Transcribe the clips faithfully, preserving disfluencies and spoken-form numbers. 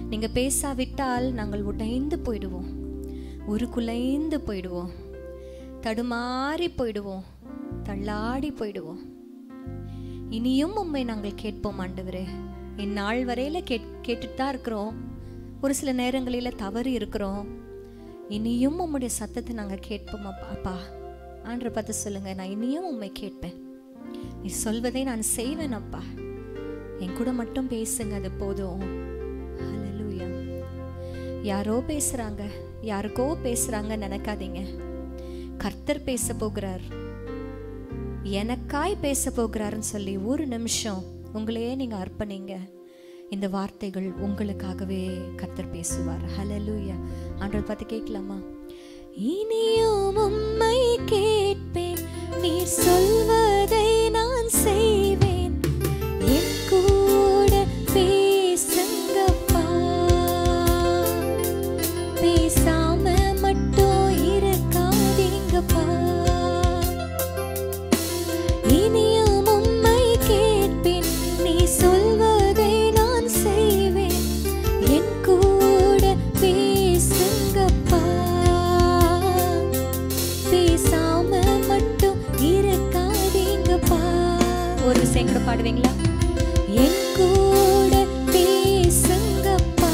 நீங்க பேசாவிட்டால் நாங்கள் உடைந்து போயிடுவோம், உருக்குலைந்து போயிடுவோம், தடுமாறி போயிடுவோம், தள்ளாடி போயிடுவோம். இனியும் உம்மை நாங்கள் கேட்போம் ஆண்டவரே. இந்நாள் வரையில கேட் கேட்டுட்டு தான் இருக்கிறோம். ஒரு சில நேரங்களில் தவறு இருக்கிறோம். இனியும் உம்முடைய சத்தத்தை நாங்கள் கேட்போம் அப்பா. அப்பா ஆண்டரை பார்த்து சொல்லுங்க, நான் இனியும் உம்மை கேட்பேன், நீ சொல்வதை நான் செய்வேன் அப்பா, என் கூட மட்டும் பேசுங்க, அது போதும். ஹல்லேலூயா. யாரோ பேசுறாங்க, யாருக்கோ பேசுறாங்க நினைக்காதீங்க. கர்த்தர் பேச போகிறார், எனக்காய் பேச போகிறாருன்னு சொல்லி ஒரு நிமிஷம் உங்களையே நீங்க அர்ப்பணிங்க. இந்த வார்த்தைகள் உங்களுக்காகவே கர்த்தர் பேசுவார். ஹல்லேலூயா. ஆண்டவர் பார்த்து கேட்கலாமா? இனியும் உம்மை கேட்பேன், நீர் சொல்வதை நான் செய்வேன், என் கூட பேசுங்கப்பா, பேசாம மட்டும் இருக்காதீங்கப்பா. இனியும் உம்மை கேட்பேன், நீ சொல்வதை நான் செய்வேன், என் கூட பேசுங்கப்பா, பேசாம மட்டும் இருக்காதீங்கப்பா. ஒரு விஷயம் கூட பாடுவீங்களா? என் கூட பேசுங்கப்பா,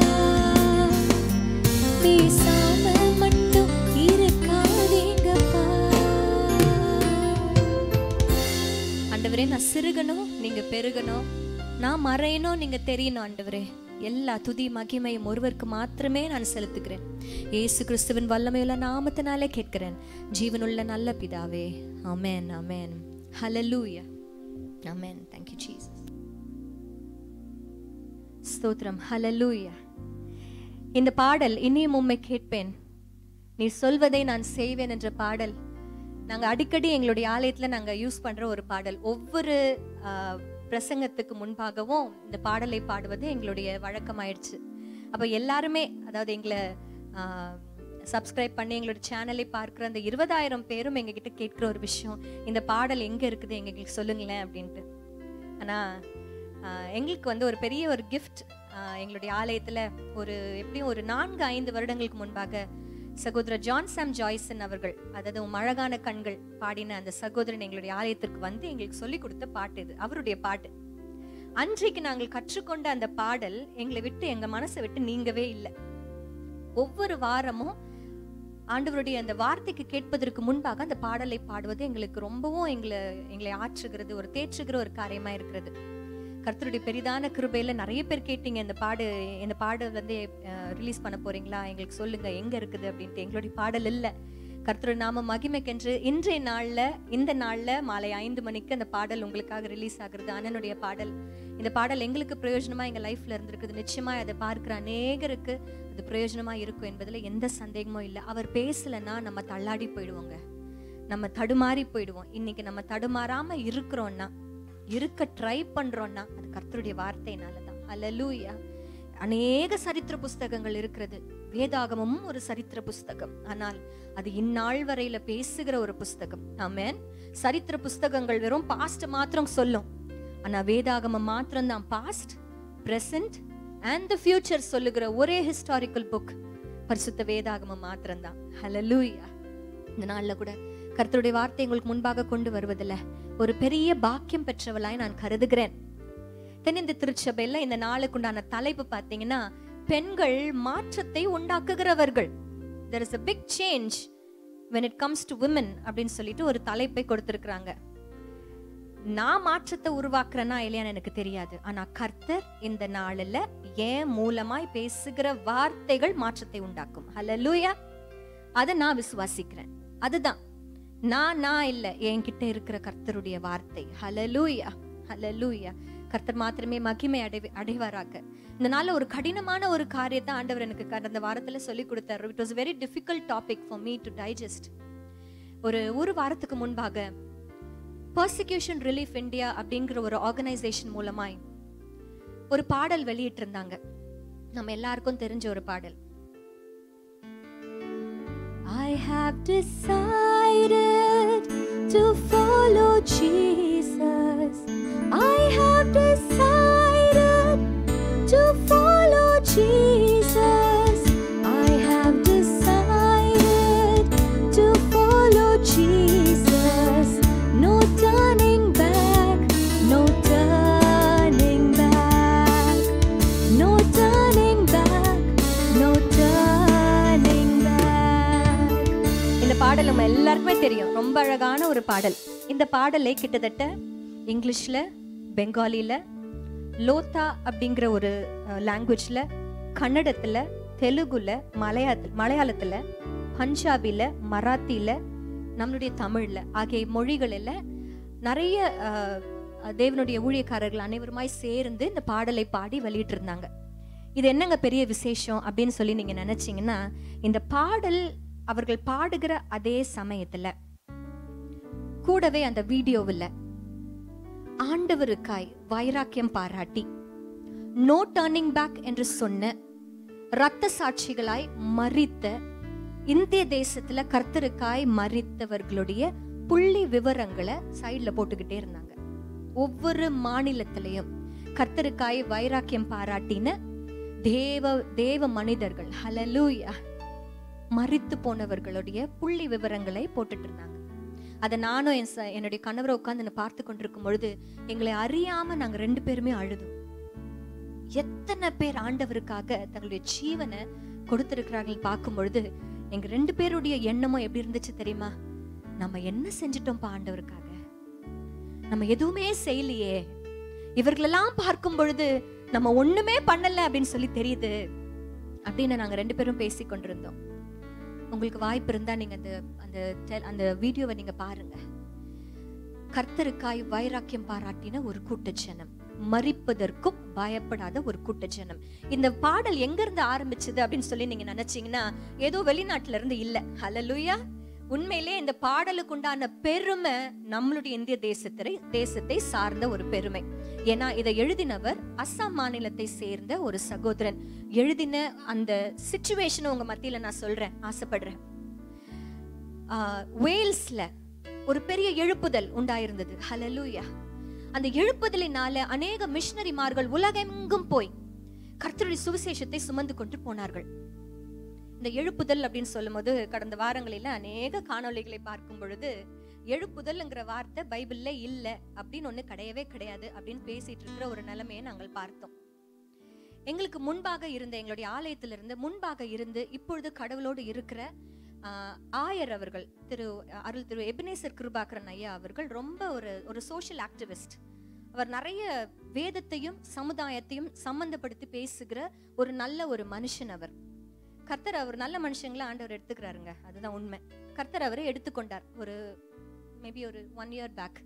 பேசாம மட்டும் இருக்காதீங்கப்பா. ஆண்டவரே, நான் சிறுகணும், நீங்க பெருகணும், நான் மறையணும், நீங்க தெரியணும். ஆண்டவரே, எல்லா துதி மகிமையும் ஒருவருக்கு மாத்திரமே நான் செலுத்துகிறேன். இயேசு கிறிஸ்துவின் வல்லமையுள்ள நாமத்தினாலே கேட்கிறேன், ஜீவனுள்ள நல்ல பிதாவே. ஆமென், ஆமென். ஹல்லேலூயா. ஆமென். Thank you Jesus. ஸ்தோத்திரம். ஹல்லேலூயா. இந்த பாடல் இனியும் உம்மை கேட்பேன், நீ சொல்வதை நான் செய்வேன் என்ற பாடல் நாங்கள் அடிக்கடி எங்களுடைய ஆலயத்தில் நாங்கள் யூஸ் பண்ணுற ஒரு பாடல். ஒவ்வொரு பிரசங்கத்துக்கு முன்பாகவும் இந்த பாடலை பாடுவது எங்களுடைய வழக்கமாயிடுச்சு. அப்போ எல்லாருமே, அதாவது எங்களை சப்ஸ்கிரைப் பண்ணி எங்களோட சேனலை பார்க்குற அந்த இருபதாயிரம் பேரும் எங்ககிட்ட கேட்குற ஒரு விஷயம், இந்த பாடல் எங்கே இருக்குது எங்களுக்கு சொல்லுங்களேன் அப்படின்ட்டு. ஆனால் எங்களுக்கு வந்து ஒரு பெரிய ஒரு கிஃப்ட் எங்களுடைய ஆலயத்தில் ஒரு எப்படியும் ஒரு நான்கு ஐந்து வருடங்களுக்கு முன்பாக சகோதரர் ஜான் சாம் ஜாய்சன் அவர்கள், அதாவது அழகான கண்கள் பாடின அந்த சகோதரன் எங்களுடைய ஆலயத்திற்கு வந்து எங்களுக்கு சொல்லி கொடுத்த பாட்டு இது, அவருடைய பாட்டு. அன்றைக்கு நாங்கள் கற்றுக்கொண்ட அந்த பாடல் எங்களை விட்டு, எங்க மனசை விட்டு நீங்கவே இல்லை. ஒவ்வொரு வாரமும் ஆண்டவருடைய அந்த வார்த்தைக்கு கேட்பதற்கு முன்பாக அந்த பாடலை பாடுவது எங்களுக்கு ரொம்பவும் எங்களை எங்களை ஆற்றுகிறது, ஒரு தேற்றுகிற ஒரு காரியமா இருக்கிறது. கர்த்தருடைய பெரிதான கிருபையில நிறைய பேர் கேட்டீங்க, இந்த பாடு இந்த பாடல் வந்து ரிலீஸ் பண்ண போறீங்களா, எங்களுக்கு சொல்லுங்க எங்க இருக்குது அப்படின்ட்டு. எங்களுடைய பாடல் இல்லை, கர்த்தருடைய நாம மகிமைக்கென்று இன்றைய நாள்ல இந்த நாள்ல மாலை ஐந்து மணிக்கு அந்த பாடல் உங்களுக்காக ரிலீஸ் ஆகுறது. அண்ணனுடைய பாடல். இந்த பாடல் எங்களுக்கு பிரயோஜனமா எங்க லைஃப்ல இருந்திருக்குது. நிச்சயமா அதை பார்க்கிற அநேகருக்கு அது பிரயோஜனமா இருக்கும் என்பதுல எந்த சந்தேகமும் இல்லை. அவர் பேசலன்னா நம்ம தள்ளாடி போயிடுவோங்க, நம்ம தடுமாறி போயிடுவோம். இன்னைக்கு நம்ம தடுமாறாம இருக்கிறோம்னா, இருக்க ட்ரை பண்றோம்னா அது கர்த்தருடைய வார்த்தையினாலதான். ஹல்லேலூயா. அநேக சரித்திர புஸ்தகங்கள் இருக்கிறது, வேதாகமும் ஒரு சரித்திர புஸ்தகம், ஆனால் அது இந்நாள் வரையில பேசுகிற ஒரு புஸ்தகம். ஆமென். சரித்திர புஸ்தகங்கள் வெறும் பாஸ்ட் மாத்திரம் சொல்லும், ஆனா வேதாகமம் மாத்திரம் தான் past, present and the future சொல்லுகிற ஒரே ஹிஸ்டாரிக்கல் புக் பரிசுத்த வேதாகமம் மாத்திரம் தான். ஹல்லேலூயா. இந்த நாள்ல கூட கர்த்தருடைய வார்த்தை உங்களுக்கு முன்பாக கொண்டு வருவதில்ல ஒரு பெரிய பாக்கியம் பெற்றவளாய் நான் கருதுகிறேன். தென்னிந்திய திருச்சபையில இந்த நாளுக்குண்டான தலைப்பு பார்த்தீங்கன்னா, பெண்கள் மாற்றத்தை உண்டாக்குகிறவர்கள். There is a big change when it comes to women அப்படின்னு சொல்லிட்டு ஒரு தலைப்பை கொடுத்திருக்கிறாங்க. நான் மாற்றத்தை உருவாக்குறேன்னா இல்லையான்னு எனக்கு தெரியாது, ஆனா கர்த்தர் இந்த நாளில் ஏன் மூலமாய் பேசுகிற வார்த்தைகள் மாற்றத்தை உண்டாக்கும். ஹல்லேலூயா. அதை நான் விசுவாசிக்கிறேன். அதுதான் நான் நான் இல்லை, என்கிட்ட இருக்கிற கர்த்தருடைய வார்த்தை. ஹல்லேலூயா. ஹல்லேலூயா. கர்த்தர் மாத்திரமே மகிமை அடை அடைவாராக. இந்த நாள்ல ஒரு கடினமான ஒரு காரியத்தை ஆண்டவர் எனக்கு கடந்த வாரத்துல சொல்லி கொடுத்தாரு. It was very difficult topic for me to digest. ஒரு ஒரு வாரத்துக்கு முன்பாக பர்சிக்யூஷன் ரிலீஃப் இந்தியா அப்படிங்கிற ஒரு ஆர்கனைசேஷன் மூலமாய் ஒரு பாடல் வெளியிட்டு இருந்தாங்க. நம்ம எல்லாருக்கும் தெரிஞ்ச ஒரு பாடல். I have decided to follow Jesus. I have decided to follow Jesus. பாடல் நம்ம எல்லாருக்குமே தெரியும், ரொம்ப அழகான ஒரு பாடல். இந்த பாடலை கிட்டத்தட்ட இங்கிலீஷ்ல, பெங்காலில, லோத்தா அப்படிங்கிற ஒரு லாங்குவேஜ்ல, கன்னடத்துல, தெலுங்குல, மலையா மலையாளத்துல, பஞ்சாபில, மராத்தியில, நம்மளுடைய தமிழ்ல ஆகிய மொழிகளில் நிறைய தேவனுடைய ஊழியக்காரர்கள் அனைவருமாய் சேர்ந்து இந்த பாடலை பாடி வெளியிட்டு இருந்தாங்க. இது என்னங்க பெரிய விசேஷம் அப்படின்னு சொல்லி நீங்க நினைச்சீங்கன்னா, இந்த பாடல் அவர்கள் பாடுகிற அதே சமயத்துல கூடவே அந்த வீடியோவில் ஆண்டவருக்காய் வைராக்கியம் பாராட்டி நோ டர்னிங் பேக் என்று சொன்ன இரத்த சாட்சிகளாய் மரித்த இந்திய தேசத்துல கர்த்தருக்காய் மரித்தவர்களுடைய புள்ளி விவரங்களை சைட்ல போட்டுக்கிட்டே இருந்தாங்க. ஒவ்வொரு மாநிலத்திலையும் கர்த்தருக்காய் வைராக்கியம் பாராட்டின தேவ தேவ மனிதர்கள், ஹல்லேலூயா, மரித்து போனவர்களுடைய புள்ளி விவரங்களை போட்டுட்டு இருந்தாங்க. அதை நானும் என் என்னுடைய கணவரை உட்கார்ந்து பார்த்து கொண்டிருக்கும் பொழுது எங்களை அறியாம நாங்க ரெண்டு பேருமே அழுதும். எத்தனை பேர் ஆண்டவருக்காக தங்களுடைய ஜீவனை கொடுத்திருக்கிறார்கள் பார்க்கும் பொழுது எங்க ரெண்டு பேருடைய எண்ணமும் எப்படி இருந்துச்சு தெரியுமா? நம்ம என்ன செஞ்சிட்டோம்ப்பா ஆண்டவருக்காக? நம்ம எதுவுமே செய்யலையே. இவர்களெல்லாம் பார்க்கும் பொழுது நம்ம ஒண்ணுமே பண்ணல அப்படின்னு சொல்லி தெரியுது அப்படின்னு நாங்க ரெண்டு பேரும் பேசி கொண்டிருந்தோம். உங்களுக்கு வாய்ப்பு இருந்தா நீங்க அந்த அந்த அந்த வீடியோவை நீங்க பாருங்க. கர்த்தருக்காய் வைராக்கியம் பாராட்டின ஒரு கூட்ட ஜனம், மரிப்பதற்கும் பயப்படாத ஒரு கூட்ட ஜனம். இந்த பாடல் எங்க இருந்து ஆரம்பிச்சது அப்படின்னு சொல்லி நீங்க நினைச்சீங்கன்னா, ஏதோ வெளிநாட்டுல இருந்து இல்ல. ஹல்லேலூயா. உண்மையிலே இந்த பாடலுக்கு உண்டான பெருமை நம்மளுடைய இந்திய தேசத்தை தேசத்தை சார்ந்த ஒரு பெருமை. ஏன்னா இதை எழுதினவர் அஸ்ஸாம் மாநிலத்தை சேர்ந்த ஒரு சகோதரன். எழுதின அந்த சிச்சுவேஷன் உங்க மத்தியில நான் சொல்றேன், ஆசைப்படுறேன். வேல்ஸ்ல ஒரு பெரிய எழுப்புதல் உண்டாயிருந்தது. ஹல்லேலூயா. அந்த எழுப்புதலினால அநேக மிஷனரிமார்கள் உலகெங்கும் போய் கர்த்தருடைய சுவிசேஷத்தை சுமந்து கொண்டு போனார்கள். இந்த எழுப்புதல் அப்படின்னு சொல்லும் போது கடந்த வாரங்களில அநேக காணொளிகளை பார்க்கும் பொழுது எழுப்புதல்ங்கிற வார்த்தை பைபிள்ல இல்ல அப்படின்னு ஒண்ணு கிடையவே கிடையாது அப்படின்னு பேசிட்டு இருக்கிற ஒரு நிலைமையை நாங்கள் பார்த்தோம். எங்களுக்கு முன்பாக இருந்த எங்களுடைய ஆலயத்திலிருந்து முன்பாக இருந்து இப்பொழுது கடவுளோடு இருக்கிற ஆஹ் ஆயர் அவர்கள், திரு அருள் திரு எபினேசர் கிருபாகரன் ஐயா அவர்கள் ரொம்ப ஒரு ஒரு சோஷியல் ஆக்டிவிஸ்ட். அவர் நிறைய வேதத்தையும் சமுதாயத்தையும் சம்பந்தப்படுத்தி பேசுகிற ஒரு நல்ல ஒரு மனுஷன். அவர் கர்த்தர் அவர் நல்ல மனுஷங்களை ஆண்டவர் எடுத்துக்கிறாருங்க, அதுதான் உண்மை. கர்த்தர் அவரை எடுத்துக்கொண்டார் ஒரு மேபி ஒரு ஒன் இயர் பேக்.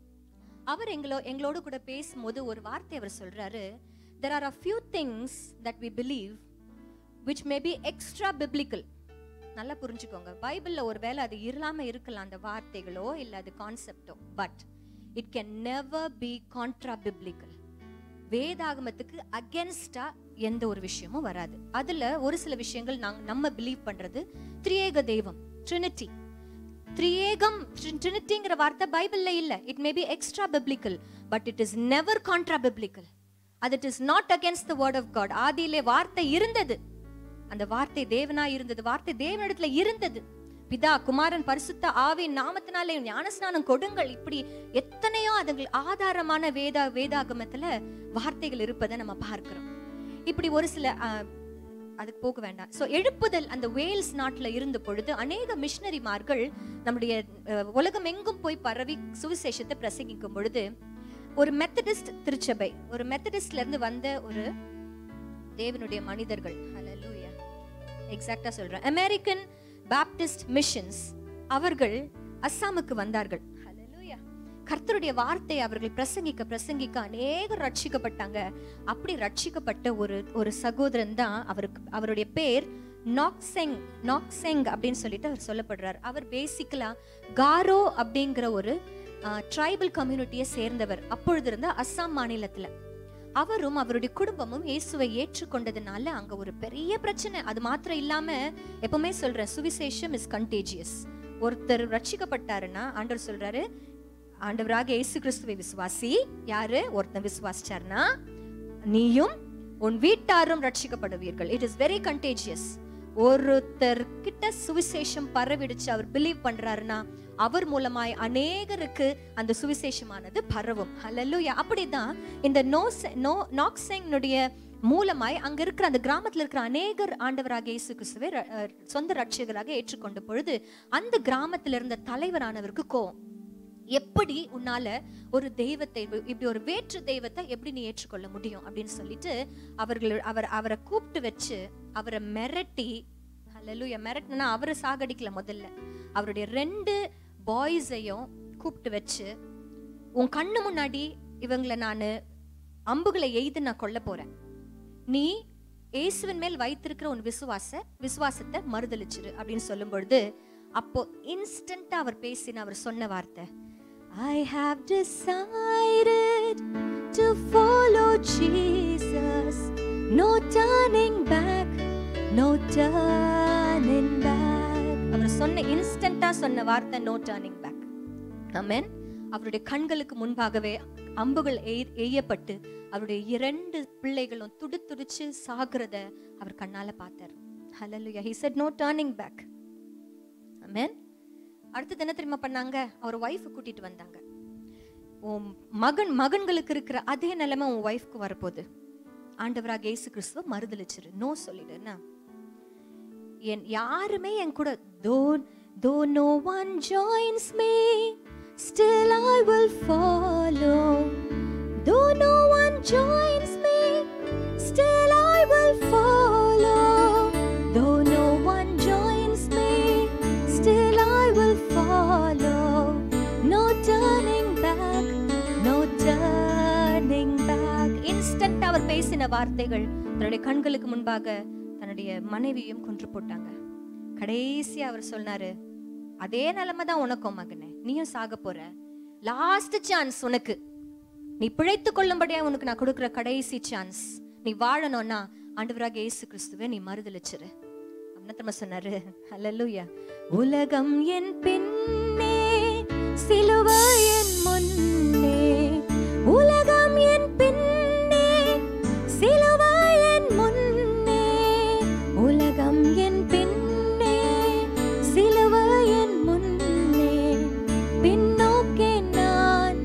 அவர் எங்களோ எங்களோடு கூட பேசும்போது ஒரு வார்த்தை அவர் சொல்றாரு, there are a few things that we believe which may be extra biblical. நல்லா புரிஞ்சுக்கோங்க, பைபிள்ல ஒரு வேளை அது இல்லாம இருக்கலாம் அந்த வார்த்தைகளோ இல்ல அது கான்செப்டோ, but it can never be contra biblical. வேதாகமத்துக்கு அகென்ஸ்டா எந்த ஒரு விஷயமும் வராது. அதுல ஒரு சில விஷயங்கள் நாங்க நம்ம பிலீவ் பண்றது திரியேக தெய்வம், ட்ரினிட்டி. திரியேகம் ட்ரினிட்டிங்கிற வார்த்தை பைபிள்ல இல்ல. It may be extra biblical but it is never contra biblical. அது it is not against the word of God. ஆதியிலே வார்த்தை இருந்தது, அந்த வார்த்தை தேவனா இருந்தது, வார்த்தை தேவனிடத்துல இருந்தது. பிதா குமாரன் பரிசுத்த ஆவியின் நாமத்தினாலே ஞானஸ்நானம் கொடுங்கள், இப்படி எத்தனையோ அதுகள் ஆதாரமான வேதா வேதாகமத்துல வார்த்தைகள் இருப்பதை நம்ம பார்க்கிறோம். இப்படி ஒரு சில அதுக்கு போக வேண்டாம். சோ எழுப்புதல் அந்த வேல்ஸ் நாட்டுல இருந்த பொழுது அநேக மிஷனரிமார்கள் நம்முடைய உலகம் எங்கும் போய் பரவி சுவிசேஷத்தை பிரசங்கிக்கும் பொழுது ஒரு மெத்தடிஸ்ட் திருச்சபை, ஒரு மெத்தடிஸ்ட்ல இருந்து வந்த ஒரு தேவனுடைய மனிதர்கள், ஹல்லேலூயா, எக்ஸாக்ட்டா சொல்றேன், அமெரிக்கன் பாப்டிஸ்ட் மிஷன்ஸ், அவர்கள் அஸ்ஸாமுக்கு வந்தார்கள். ஹல்லேலூயா. கர்த்தருடைய வார்த்தையை அவர்கள் பிரசங்கிக்க பிரசங்கிக்க அநேகர் ரட்சிக்கப்பட்டாங்க. அப்படி ரட்சிக்கப்பட்ட ஒரு ஒரு சகோதரன் தான் அவருக்கு, அவருடைய பேர் நாக்செங் நாக்செங் அப்படின்னு சொல்லிட்டு அவர் சொல்லப்படுறார். அவர் பேசிக்கலா காரோ அப்படிங்கிற ஒரு ட்ரைபல் கம்யூனிட்டியை சேர்ந்தவர். அப்பொழுது இருந்த அஸ்ஸாம் மாநிலத்துல அவரும் அவருடைய குடும்பமும் இயேசுவை ஏற்றுக்கொண்டதுனால அங்க ஒரு பெரிய பிரச்சனை. அது மாத்திரம் இல்லாம, எப்பவுமே சொல்றேன், சுவிசேஷம் இஸ் கண்டேஜியஸ். ஒருத்தர் ரட்சிக்கப்பட்டாருன்னா ஆண்டவர் சொல்றாரு, ஆண்டவராக இயேசு கிறிஸ்துவை விசுவாசி. யாரு ஒருத்தன் விசுவாசிச்சார்னா நீயும் உன் வீட்டாரும் ரட்சிக்கப்படுவீர்கள். It is very contagious. ஒருத்தர் கிட்ட சுவிசேஷம் பரவிடுச்சு, அவர் பிலீவ் பண்றாருன்னா அவர் மூலமாய் அநேகருக்கு அந்த சுவிசேஷமானது பரவும். ஹல்லேலூயா. அப்படிதான் இந்த நோ நோ நாக்செங்குடைய மூலமாய் அங்க இருக்கிற அந்த கிராமத்துல இருக்கிற அநேகர் ஆண்டவராக இயேசு கிறிஸ்துவை சொந்த ரட்சகராக ஏற்றுக்கொண்ட பொழுது அந்த கிராமத்துல இருந்த தலைவரானவருக்கு கோவம். எப்படி உன்னால ஒரு தெய்வத்தை, இப்படி ஒரு வேற்று தெய்வத்தை எப்படி நீ ஏற்றுக்கொள்ள முடியும் அப்படின்னு சொல்லிட்டு அவர்கள் அவர் அவரை கூப்பிட்டு வச்சு அவரை மிரட்டி, ஹல்லேலூயா, மிரட்டினா அவரை சாகடிக்கல, முதல்ல அவருடைய ரெண்டு பாய்ஸையும் கூப்பிட்டு வச்சு, உன் கண்ணு முன்னாடி இவங்களை நான் அம்புகளை எய்து நான் கொல்ல போறேன், நீ இயேசுவின் மேல் வைத்திருக்கிற உன் விசுவாச விசுவாசத்தை மறுதலிச்சிரு அப்படின்னு சொல்லும் பொழுது, அப்போ இன்ஸ்டன்டா அவர் பேசின அவர் சொன்ன வார்த்தை, I have decided to follow Jesus, no turning back, no turning back. அவர் சொன்ன இன்ஸ்டன்டா சொன்ன வார்த்தை no turning back. ஆமென். அவருடைய கண்களுக்கு முன்பாகவே அம்புகள் எய்யப்பட்டு அவருடைய இரண்டு பிள்ளைகளும் துடி துடிச்சு சாகிறத அவர் கண்ணால பார்த்தார். ஹல்லேலூயா. He said no turning back. ஆமென். அடுத்து என்ன தெரியுமா பண்ணாங்க? அவர் வைஃப் கூட்டிட்டு வந்தாங்க. உன் மகன் மகன்களுக்கு இருக்கிற அதே நிலைமை உன் வைஃப்க்கு வரப்போகுது, ஆண்டவராக இயேசு கிறிஸ்துவ மறுதலிச்சிரு, நோ சொல்லிடுன்னா. என் யாருமே என் கூட though though no one joins me still I will follow, though no one joins me still I will follow, though no one joins me still I will follow, no turning back, no turning back. Instant அவர் பேசின வார்த்தைகள் தன்னுடைய கண்களுக்கு முன்பாக தன்னுடைய மனைவியையும் கொன்று போட்டாங்க. கடைசி அவர் சொன்னாரு, அதே நிலைமை தான் உனக்கும் மகனே, நீயும் சாக போற, லாஸ்ட் சான்ஸ் உனக்கு, நீ பிழைத்து கொள்ளும்படியா உனக்கு நான் கொடுக்கிற கடைசி சான்ஸ், நீ வாழணும்னா ஆண்டவராக இயேசு கிறிஸ்துவை நீ மறுதலிச்சிரு. என்ன சொன்னாரு? ஹல்லேலூயா. உலகம் என் பின்னே சிலுவை என் முன்னே, உலகம் என் பின்னே சிலுவை என் முன்னே, உலகம் என் பின்னே சிலுவை என் முன்னே, பின்னோக்கே நான்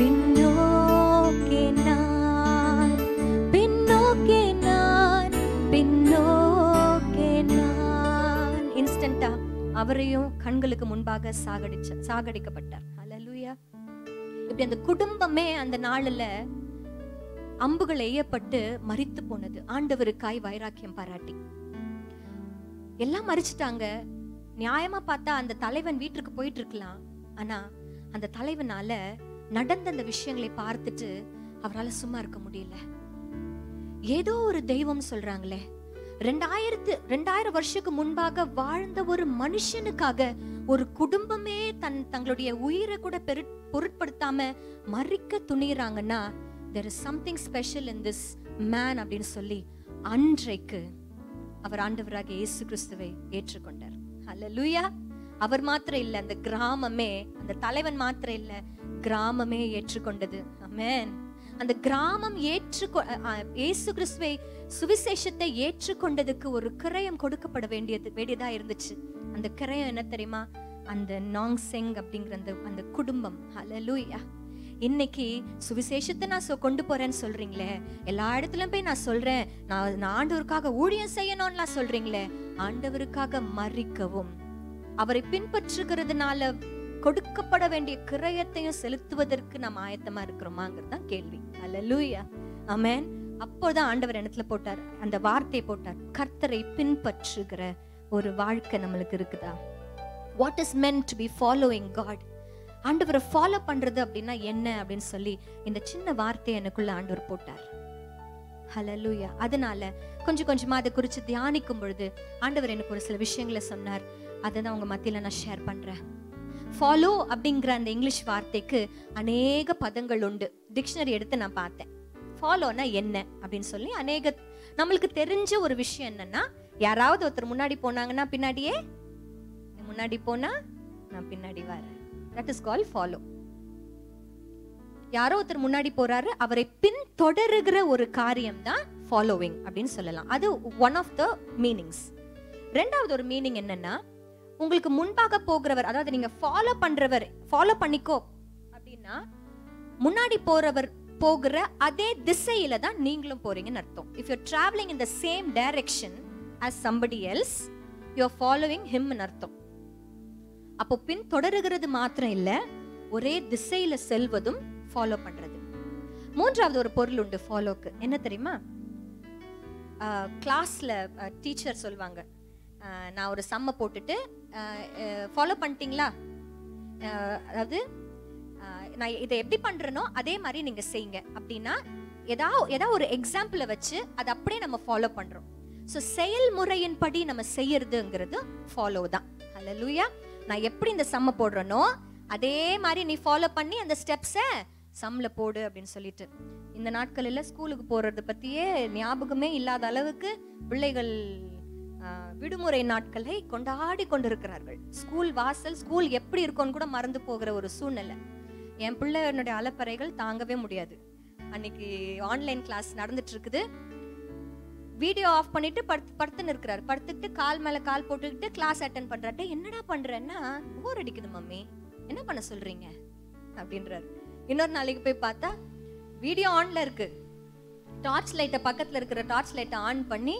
பின்னோக்கே நான் பின்னோக்கே நான் பின்னோக்கே நான். இன்ஸ்டன்டா அவரையும் கண்களுக்கு முன்பாக சாகடிச்ச சாகடிக்கப்பட்டார். ஹல்லேலூயா. இப்படி அந்த குடும்பமே அந்த நாளில் அம்புகள் எய்யப்பட்டு மரித்து போனது. ஆண்டவருக்காய் வைராக்கியம் பாராட்டி எல்லாம் மறிச்சிட்டாங்க. நியாயமா பார்த்தா அந்த தலைவன் வீட்டுக்கு போயிட்டு இருக்கலாம். ஆனா அந்த தலைவனால நடந்த அந்த விஷயங்களை பார்த்துட்டு அவரால் சும்மா இருக்க முடியல. ஏதோ ஒரு தெய்வம் சொல்றாங்களே, ரெண்டாயிரத்து ரெண்டாயிரம் வருஷத்துக்கு முன்பாக வாழ்ந்த ஒரு மனுஷனுக்காக ஒரு குடும்பமே தன் தங்களுடைய உயிரை கூட பெரு பொருட்படுத்தாம மறிக்க துணிறாங்கன்னா, there is something special in this man அப்படின்னு சொல்லி அன்றைக்கு அவர் ஆண்டவராக இயேசு கிறிஸ்துவை ஏற்றுக்கொண்டார். ஹல்லேலூயா. அவர் மாத்திரம் இல்ல, அந்த கிராமமே, அந்த தலைவன் மாத்திரம் இல்ல, கிராமமே ஏற்றுக்கொண்டது. ஆமென். அந்த கிராமம் ஏற்று இயேசு கிறிஸ்துவை சுவிசேஷத்தை ஏற்றுக்கொண்டதுக்கு ஒரு கிரயம் கொடுக்கப்பட வேண்டியது வேண்டியதா இருந்துச்சு. அந்த கிரயம் என்ன தெரியுமா? அந்த நாங்செங் அப்படிங்கிற அந்த அந்த குடும்பம். ஹல்லேலூயா. இன்னைக்கு சுவிசேஷத்தை நான் கொண்டு போறேன்னு சொல்றீங்களே, எல்லா இடத்துலயும் போய் நான் சொல்றேன், நான் ஆண்டவருக்காக ஊழியம் செய்யணும்லாம் சொல்றீங்களே, ஆண்டவருக்காக மறிக்கவும் அவரை பின்பற்றுகிறதுனால கொடுக்கப்பட வேண்டிய கிரயத்தையும் செலுத்துவதற்கு நாம் ஆயத்தமா இருக்கிறோமாங்கிறது தான் கேள்வி. ஹல்லேலூயா. ஆமென். அப்போதான் ஆண்டவர் இடத்துல போட்டார், அந்த வார்த்தையை போட்டார், கர்த்தரை பின்பற்றுகிற ஒரு வாழ்க்கை நம்மளுக்கு இருக்குதா? What is meant to be following God? ஆண்டவரை ஃபாலோ பண்றது அப்படின்னா என்ன அப்படின்னு சொல்லி இந்த சின்ன வார்த்தையை எனக்குள்ள ஆண்டவர் போட்டார். ஹல்லேலூயா. அதனால கொஞ்சம் கொஞ்சமா அதை குறித்து தியானிக்கும் பொழுது ஆண்டவர் எனக்கு ஒரு சில விஷயங்களை சொன்னார். அதை தான் உங்க மத்தியில நான் ஷேர் பண்றேன். ஃபாலோ அப்படிங்கிற அந்த இங்கிலீஷ் வார்த்தைக்கு அநேக பதங்கள் உண்டு. டிக்ஷனரி எடுத்து நான் பார்த்தேன். ஃபாலோனா என்ன அப்படின்னு சொல்லி அநேக நம்மளுக்கு தெரிஞ்ச ஒரு விஷயம் என்னன்னா, யாராவது ஒருத்தர் முன்னாடி போனாங்கன்னா பின்னாடியே, முன்னாடி போனா நான் பின்னாடி வரேன். That is called follow. யாரோ ஒருத்தர் முன்னாடி போறாரு, அவரை பின் தொடருகிற ஒரு காரியம் தான் ஃபாலோவிங் அப்படின்னு சொல்லலாம். அது ஒன் ஆஃப் த மீனிங்ஸ். ரெண்டாவது ஒரு மீனிங் என்னன்னா, உங்களுக்கு முன்பாக போகிறவர், அதாவது நீங்க ஃபாலோ பண்றவர், ஃபாலோ பண்ணிக்கோ அப்படின்னா முன்னாடி போறவர் போகிற அதே திசையில தான் நீங்களும் போறீங்கன்னு அர்த்தம். If you're traveling in the same direction as somebody else, you're following him ன்னு அர்த்தம். அப்போ பின் தொடருகிறது மாத்திரம் இல்ல, ஒரே திசையில செல்வதும் ஃபாலோ பண்றது. மூன்றாவது ஒரு பொருள் உண்டு ஃபாலோக்கு. என்ன தெரியுமா? கிளாஸ்ல டீச்சர் சொல்வாங்க, நான் ஒரு சம்ம போட்டுட்டு ஃபாலோ பண்ணிட்டீங்களா, அதாவது நான் இதை எப்படி பண்றேனோ அதே மாதிரி நீங்க செய்யுங்க அப்படின்னா ஏதாவது ஏதாவது ஒரு எக்ஸாம்பிளை வச்சு அதை அப்படியே நம்ம ஃபாலோ பண்றோம். ஸோ செயல்முறையின்படி நம்ம செய்யறதுங்கிறது ஃபாலோ தான். ஹல்லேலூயா. நான் எப்படி இந்த சம்ம போடுறேனோ அதே மாதிரி நீ ஃபாலோ பண்ணி அந்த ஸ்டெப்ஸை சம்ல போடு அப்படின்னு சொல்லிட்டு, இந்த நாட்களில் ஸ்கூலுக்கு போறது பத்தியே ஞாபகமே இல்லாத அளவுக்கு பிள்ளைகள் விடுமுறை நாட்களை கொண்டாடி கொண்டிருக்கிறார்கள். ஸ்கூல் வாசல் ஸ்கூல் எப்படி இருக்கும்னு கூட மறந்து போகிற ஒரு சூழ்நிலை. என் பிள்ளை என்னுடைய அலப்பறைகள் தாங்கவே முடியாது. அன்னைக்கு ஆன்லைன் கிளாஸ் நடந்துட்டு இருக்குது, வீடியோ ஆஃப் பண்ணிட்டு படுத்து படுத்துன்னு இருக்கிறாரு. படுத்துக்கிட்டு கால் மேல கால் போட்டுக்கிட்டு கிளாஸ் அட்டென்ட் பண்றாரு. என்னடா பண்றேன்னா, போர் அடிக்குது மம்மி, என்ன பண்ண சொல்றீங்க அப்படின்றாரு. இன்னொரு நாளைக்கு போய் பார்த்தா வீடியோ ஆன்ல இருக்கு. டார்ச் லைட்டை பக்கத்துல இருக்கிற டார்ச் லைட்டை ஆன் பண்ணி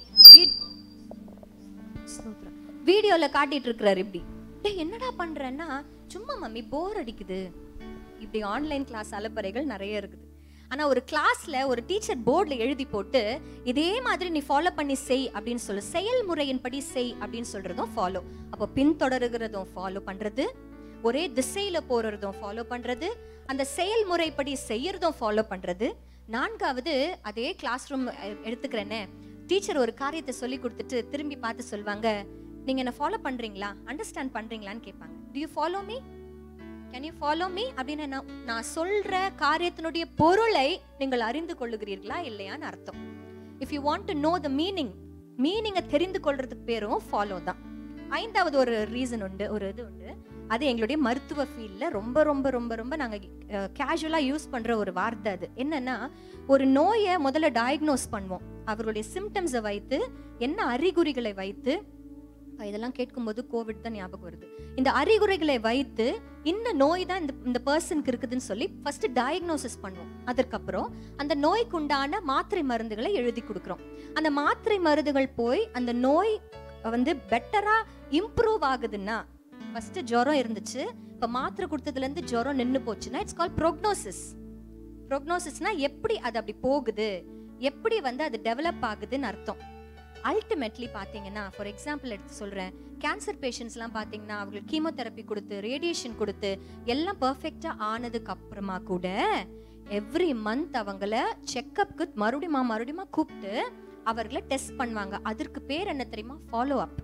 வீடியோல காட்டிட்டு இருக்கிறாரு. இப்படி டேய் என்னடா பண்றேன்னா, சும்மா மம்மி போர் அடிக்குது. இப்படி ஆன்லைன் கிளாஸ் அலப்பறைகள் நிறைய இருக்குது. ஆனா ஒரு கிளாஸ்ல ஒரு டீச்சர் போர்ட்ல எழுதி போட்டு இதே மாதிரி நீ ஃபாலோ பண்ணி செய் அப்படின்னு சொல்லு, செயல்முறையின்படி செய் அப்படின்னு சொல்றதும் ஃபாலோ. அப்போ பின்தொடருகிறதும் ஃபாலோ பண்றது, ஒரே திசையில போறதும் ஃபாலோ பண்றது, அந்த செயல்முறைப்படி செய்யறதும் ஃபாலோ பண்றது. நான்காவது, அதே கிளாஸ் ரூம் எடுத்துக்கிறேன்னு டீச்சர் ஒரு காரியத்தை சொல்லி கொடுத்துட்டு திரும்பி பார்த்து சொல்வாங்க, நீங்க என்ன ஃபாலோ பண்றீங்களா, அண்டர்ஸ்டாண்ட் பண்றீங்களான்னு கேட்பாங்க. Do you follow me, can you follow me அப்படின்னு நான் சொல்ற காரியத்தினுடைய பொருளை நீங்கள் அறிந்து கொள்ளுகிறீர்களா இல்லையான்னு அர்த்தம். If you want to know the meaning, மீனிங்கை தெரிந்து கொள்றதுக்கு பேரும் ஃபாலோ தான். ஐந்தாவது ஒரு ரீசன் உண்டு, ஒரு இது உண்டு. அது எங்களுடைய மருத்துவ ஃபீல்ட்ல ரொம்ப ரொம்ப ரொம்ப ரொம்ப நாங்க கேஷுவலா யூஸ் பண்ற ஒரு வார்த்தை. அது என்னன்னா, ஒரு நோயை முதல்ல டயக்னோஸ் பண்ணுவோம், அவர்களுடைய சிம்டம்ஸை வைத்து, என்ன அறிகுறிகளை வைத்து. இதெல்லாம் கேட்கும்போது கோவிட் தான் ஞாபகம் வருது. இந்த அறிகுறிகளை வைத்து இந்த நோய் தான் இந்த இந்த பர்சனுக்கு இருக்குதுன்னு சொல்லி ஃபர்ஸ்ட் டயக்னோசிஸ் பண்ணுவோம். அதற்கப்புறம் அந்த நோய்க்கு உண்டான மாத்திரை மருந்துகளை எழுதி கொடுக்குறோம். அந்த மாத்திரை மருந்துகள் போய் அந்த நோய் வந்து பெட்டரா இம்ப்ரூவ் ஆகுதுன்னா, ஃபர்ஸ்ட் ஜுரம் இருந்துச்சு, இப்ப மாத்திரை கொடுத்ததுல இருந்து ஜுரம் நின்று போச்சுன்னா இட்ஸ் கால் ப்ரோக்னோசிஸ். ப்ரோக்னோசிஸ்னா எப்படி அது அப்படி போகுது, எப்படி வந்து அது டெவலப் ஆகுதுன்னு அர்த்தம். அல்டிமேட்லி பார்த்தீங்கன்னா, ஃபார் எக்ஸாம்பிள் எடுத்து சொல்கிறேன், கேன்சர் பேஷண்ட்ஸ்லாம் பார்த்தீங்கன்னா அவங்களுக்கு கீமோதெரப்பி கொடுத்து ரேடியேஷன் கொடுத்து எல்லாம் பர்ஃபெக்டாக ஆனதுக்கு அப்புறமா கூட எவ்ரி மந்த் அவங்கள செக்கப்க்கு மறுபடியுமா மறுபடியுமா கூப்பிட்டு அவர்களை டெஸ்ட் பண்ணுவாங்க. அதற்கு பேர் என்ன தெரியுமா? Follow up.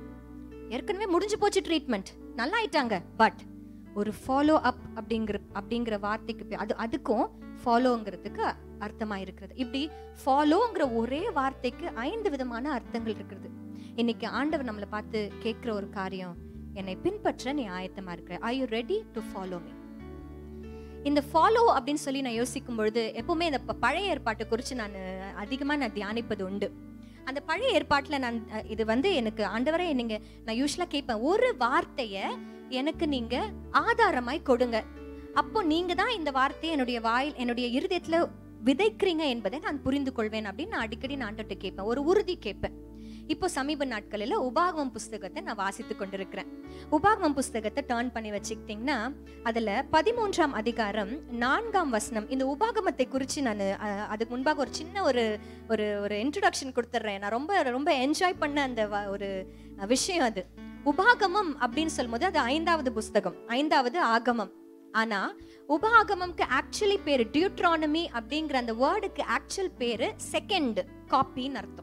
ஏற்கனவே முடிஞ்சு போச்சு ட்ரீட்மெண்ட், நல்லா ஆயிட்டாங்க, பட் ஒரு ஃபாலோ அப் அப்படிங்கிற அப்படிங்கிற வார்த்தைக்கு அது அதுக்கும் ஃபாலோங்கிறதுக்கு அர்த்தமா இருக்கிறது. இப்படி ஃபாலோங்கிற ஒரே வார்த்தைக்கு ஐந்து விதமான அர்த்தங்கள் இருக்கிறது. இன்னைக்கு ஆண்டவர் நம்மளை பார்த்து கேட்கிற ஒரு காரியம், என்னை பின்பற்ற நீ ஆயத்தமா இருக்கிற, are you ready to follow me? இந்த ஃபாலோ அப்படின்னு சொல்லி நான் யோசிக்கும் பொழுது எப்பவுமே இந்த பழைய ஏற்பாட்டை குறித்து நான் அதிகமாக நான் தியானிப்பது உண்டு. அந்த பழைய ஏற்பாட்டில் நான் இது வந்து எனக்கு ஆண்டவரே நீங்க, நான் யூஸ்வலாக கேட்பேன், ஒரு வார்த்தையை எனக்கு நீங்க ஆதாரமாய் கொடுங்க, அப்போ நீங்க தான் இந்த வார்த்தையை என்னுடைய வாயில் என்னுடைய இருதயத்துல விதைக்கிறீங்க என்பதை நான் புரிந்து கொள்வேன் அப்படின்னு நான் அடிக்கடி நான் ஆண்டவர்கிட்ட கேட்பேன், ஒரு உறுதி கேட்பேன். இப்போ சமீப நாட்களில் உபாகமம் புஸ்தகத்தை நான் வாசித்து கொண்டிருக்கிறேன். உபாகமம் புஸ்தகத்தை டர்ன் பண்ணி வச்சுக்கிட்டீங்கன்னா அதுல பதிமூன்றாம் அதிகாரம் நான்காம் வசனம். இந்த உபாகமத்தை குறித்து நான் அதுக்கு முன்பாக ஒரு சின்ன ஒரு ஒரு ஒரு இன்ட்ரோடக்ஷன் கொடுத்துட்றேன். நான் ரொம்ப ரொம்ப என்ஜாய் பண்ண அந்த ஒரு விஷயம் அது. உபாகமம் அப்படின்னு சொல்லும்போது அது ஐந்தாவது புஸ்தகம், ஐந்தாவது ஆகமம். ஆனா உபாகமம்க்கு ஆக்சுவலி பேரு டியூட்ரானமி அப்படிங்கிற அந்த வேர்டுக்கு ஆக்சுவல் பேரு செகண்ட் காப்பின்னு அர்த்தம்.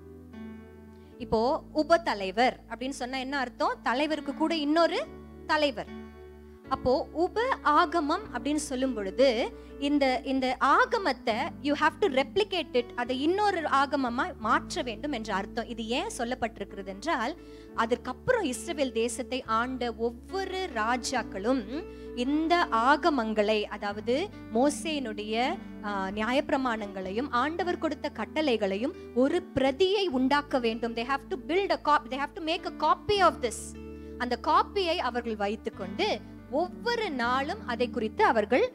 இப்போ உப தலைவர் அப்படின்னு சொன்னா என்ன அர்த்தம்? தலைவருக்கு கூட இன்னொரு தலைவர். அப்போ உப ஆகமம் அப்படின்னு சொல்லும் பொழுது இந்த இந்த ஆகமத்தை you have to replicate it, அதை இன்னொரு ஆகமமா மாற்ற வேண்டும் என்ற அர்த்தம். இது ஏன் சொல்லப்பட்டிருக்கிறது என்றால், அதற்கப்புறம் இஸ்ரவேல் தேசத்தை ஆண்ட ஒவ்வொரு ராஜாக்களும் இந்த ஆகமங்களை, அதாவது மோசேயினுடைய நியாயப்பிரமாணங்களையும் ஆண்டவர் கொடுத்த கட்டளைகளையும் ஒரு பிரதியை உண்டாக்க வேண்டும். they have to build a copy, they have to make a copy of this. அந்த காப்பியை அவர்கள் வைத்துக்கொண்டு ஒவ்வொரு நாளும் அதை குறித்து அவர்கள்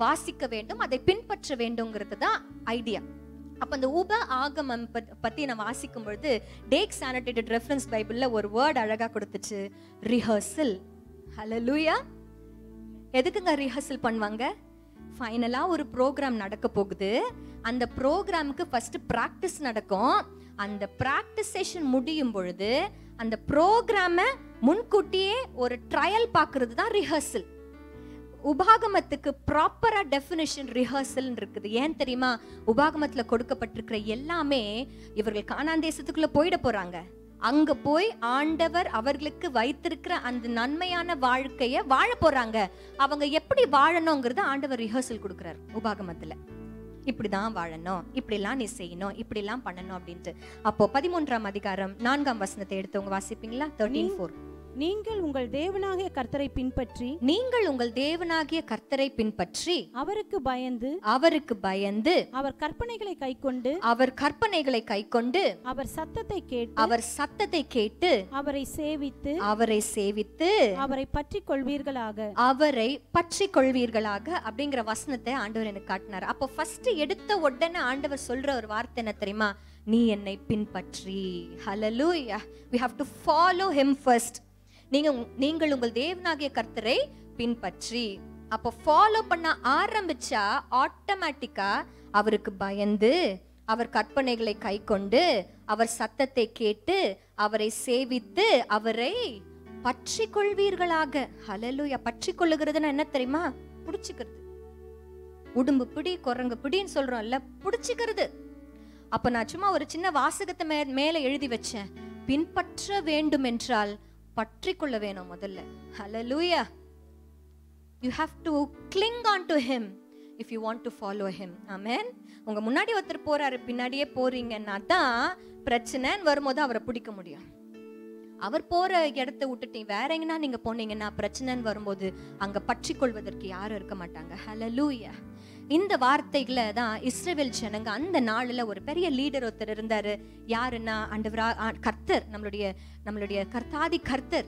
வாசிக்க வேண்டும், அதை பின்பற்ற வேண்டும்ங்கிறது தான் ஐடியா. அப்ப அந்த உப ஆகமம் பத்தி நான் வாசிக்கும் பொழுது டேக்ஸ் அனோட்டேட்டட் ரெஃபரன்ஸ் பைபிள்ல ஒரு வேர்ட் அழகா கொடுத்துச்சு, ரிஹர்சல். ஹல்லேலூயா. எதுக்குங்க ரிஹர்சல் பண்ணுவாங்க? ஃபைனலா ஒரு ப்ரோக்ராம் நடக்க போகுது, அந்த ப்ரோக்ராமுக்கு ஃபர்ஸ்ட் பிராக்டிஸ் நடக்கும். அந்த பிராக்டிஸ் செஷன் முடியும் பொழுது அந்த ப்ரோக்ராமை முன்கூட்டியே ஒரு ட்ரையல் பார்க்கிறது தான் ரிஹர்சல். உபாகமத்துக்கு ப்ராப்பரா டெஃபினிஷன் ரிஹர்சல் இருக்குது. ஏன் தெரியுமா? உபாகமத்துல கொடுக்கப்பட்டிருக்கிற எல்லாமே இவர்கள் கானான் தேசத்துக்குள்ள போயிட போறாங்க. அங்க போய் ஆண்டவர் அவர்களுக்கு வைத்திருக்கிற அந்த நன்மையான வாழ்க்கைய வாழ போறாங்க. அவங்க எப்படி வாழணுங்கிறத ஆண்டவர் ரிஹர்சல் கொடுக்கிறார் உபாகமத்துல. இப்படிதான் வாழணும், இப்படிலாம் நீ செய்யணும், இப்படிலாம் பண்ணணும் அப்படின்ட்டு. அப்போ பதிமூன்றாம் அதிகாரம் நான்காம் வசனத்தை எடுத்தவங்க வாசிப்பீங்களா? பதிமூன்று நான்கு. நீங்கள் உங்கள் தேவனாகிய கர்த்தரை பின்பற்றி நீங்கள் உங்கள் தேவனாகிய கர்த்தரை பின்பற்றி அவருக்கு பயந்து அவருக்கு பயந்து அவர் கற்பனைகளை கைக்கொண்டு அவர் கற்பனைகளை கைக்கொண்டு அவர் சத்தத்தை கேட்டு அவர் சத்தத்தை கேட்டு அவரை சேவித்து அவரை சேவித்து அவரை பற்றி கொள்வீர்களாக அவரை பற்றி கொள்வீர்களாக அப்படிங்கிற வசனத்தை ஆண்டவர் எனக்கு காட்டினார். அப்போ ஃபர்ஸ்ட் எடுத்த உடனே ஆண்டவர் சொல்ற ஒரு வார்த்தை என்ன தெரியுமா? நீ என்னை பின்பற்றி. ஹல்லேலூயா. we have to follow him first. நீங்க நீங்கள் உங்கள் தேவனாகிய கர்த்தரை பின்பற்றி. அப்ப ஃபாலோ பண்ண ஆரம்பிச்சா ஆட்டோமேட்டிக்கா அவருக்கு பயந்து அவர் கற்பனைகளை கைக்கொண்டு அவர் சத்தத்தை கேட்டு அவரை சேவித்து அவரை பற்றி கொள்வீர்களாக. ஹல்லேலூயா. பற்றி கொள்ளுகிறதுன்னா என்ன தெரியுமா? புடிச்சுக்கிறது. உடும்பு பிடி குரங்கு பிடின்னு சொல்றோம்ல, புடிச்சுக்கிறது. அப்ப நான் சும்மா ஒரு சின்ன வாசகத்தை மே மேல எழுதி வச்சேன், பின்பற்ற வேண்டும் என்றால் பற்றி கொள்ள வேணும் முதல்ல. Hallelujah. You have to cling on to him if you want to follow him. Amen. உங்க முன்னாடி ஒருத்தர் போறாரு, பின்னாடியே போறீங்கன்னா தான் பிரச்சனைன்னு வரும்போது அவரை பிடிக்க முடியும். அவர் போற இடத்தை விட்டுட்டு வேற எங்கன்னா நீங்க போனீங்கன்னா பிரச்சனைன்னு வரும்போது அங்க பற்றி கொள்வதற்கு யாரும் இருக்க மாட்டாங்க. Hallelujah. இந்த வார்த்தைகளை தான் இஸ்ரவேல் ஜனங்க அந்த நாளில் ஒரு பெரிய லீடர் ஒருத்தர் இருந்தாரு. யாருன்னா ஆண்டவரா கர்த்தர், நம்மளுடைய நம்மளுடைய கர்த்தாதி கர்த்தர்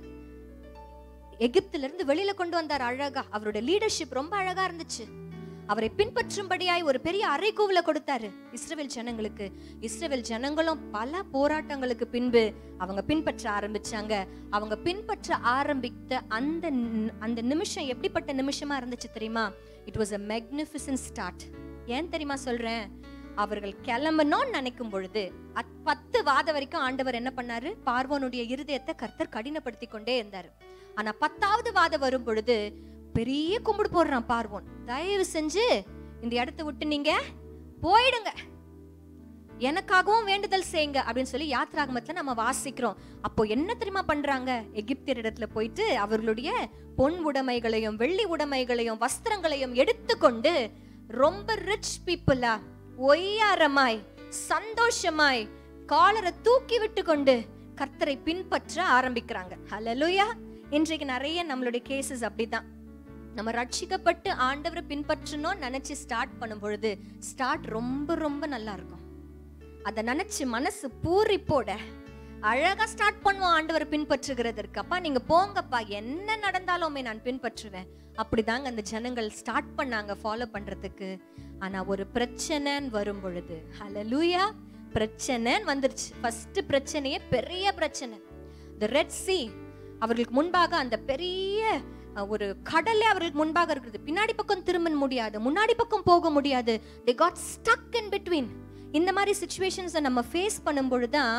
எகிப்துல இருந்து வெளியில கொண்டு வந்தார் அழகா. அவருடைய லீடர்ஷிப் ரொம்ப அழகா இருந்துச்சு. அவரை பின்பற்றும்படியாய் ஒரு பெரிய அறைகூவலை கொடுத்தாரு இஸ்ரவேல் ஜனங்களுக்கு. இஸ்ரவேல் ஜனங்களும் பல போராட்டங்களுக்கு பின்பு அவங்க பின்பற்ற ஆரம்பிச்சாங்க. அவங்க பின்பற்ற ஆரம்பித்த அந்த அந்த நிமிஷம் எப்படிப்பட்ட நிமிஷமா இருந்துச்சு தெரியுமா? It was a magnificent start. ஏன் தெரியுமா சொல்றேன்? அவர்கள் கிளம்பணும்னு நினைக்கும் பொழுது பத்து வாத வரைக்கும் ஆண்டவர் என்ன பண்ணாரு? பார்வோனுடைய இருதயத்தை கர்த்தர் கடினப்படுத்தி கொண்டே இருந்தாரு. ஆனா பத்தாவது வாத வரும் பொழுது பெரிய கும்பிடு போடுறான் பார்வோன். தயவு செஞ்சு இந்த இடத்தை விட்டு நீங்க போயிடுங்க, எனக்காகவும் வேண்டுதல் செய்யுங்க அப்படின்னு சொல்லி யாத்ராகமத்துல நம்ம வாசிக்கிறோம். அப்போ என்ன தெரியுமா பண்றாங்க? எகிப்தியர் இடத்துல போயிட்டு அவர்களுடைய பொன் உடைமைகளையும் வெள்ளி உடைமைகளையும் வஸ்திரங்களையும் எடுத்துக்கொண்டு ரொம்ப ரிச் பீப்புளா ஒய்யாரமாய் சந்தோஷமாய் காலரை தூக்கி விட்டு கொண்டு கர்த்தரை பின்பற்ற ஆரம்பிக்கிறாங்க. ஹல்லேலூயா. இன்றைக்கு நிறைய நம்மளுடைய கேசஸ் அப்படிதான். நம்ம ரட்சிக்கப்பட்டு ஆண்டவரை பின்பற்றணும்னு நினைச்சு ஸ்டார்ட் பண்ணும் பொழுது ஸ்டார்ட் ரொம்ப ரொம்ப நல்லா இருக்கும். அதை நினைச்சு மனசு பூரிப்போட அழகா ஸ்டார்ட் பண்ணுவோம் ஆண்டவரை பின்பற்றுகிறதற்கு. அப்பா நீங்க போங்கப்பா, என்ன நடந்தாலுமே நான் பின்பற்றுவேன். அப்படிதாங்க அந்த ஜனங்கள் ஸ்டார்ட் பண்ணாங்க ஃபாலோ பண்றதுக்கு. ஆனா ஒரு பிரச்சனைன்னு வரும் பொழுது, ஹல்லேலூயா, பிரச்சனைன்னு வந்துருச்சு. ஃபர்ஸ்ட் பிரச்சனையே பெரிய பிரச்சனை. தி ரெட் சீ அவர்களுக்கு முன்பாக அந்த பெரிய ஒரு கடலே அவர்களுக்கு முன்பாக இருக்குது. பின்னாடி பக்கம் திரும்ப முடியாது, முன்னாடி பக்கம் போக முடியாது. they got stuck in between. இந்த மாதிரி சிச்சுவேஷன்ஸை நம்ம ஃபேஸ் பண்ணும் பொழுதுதான்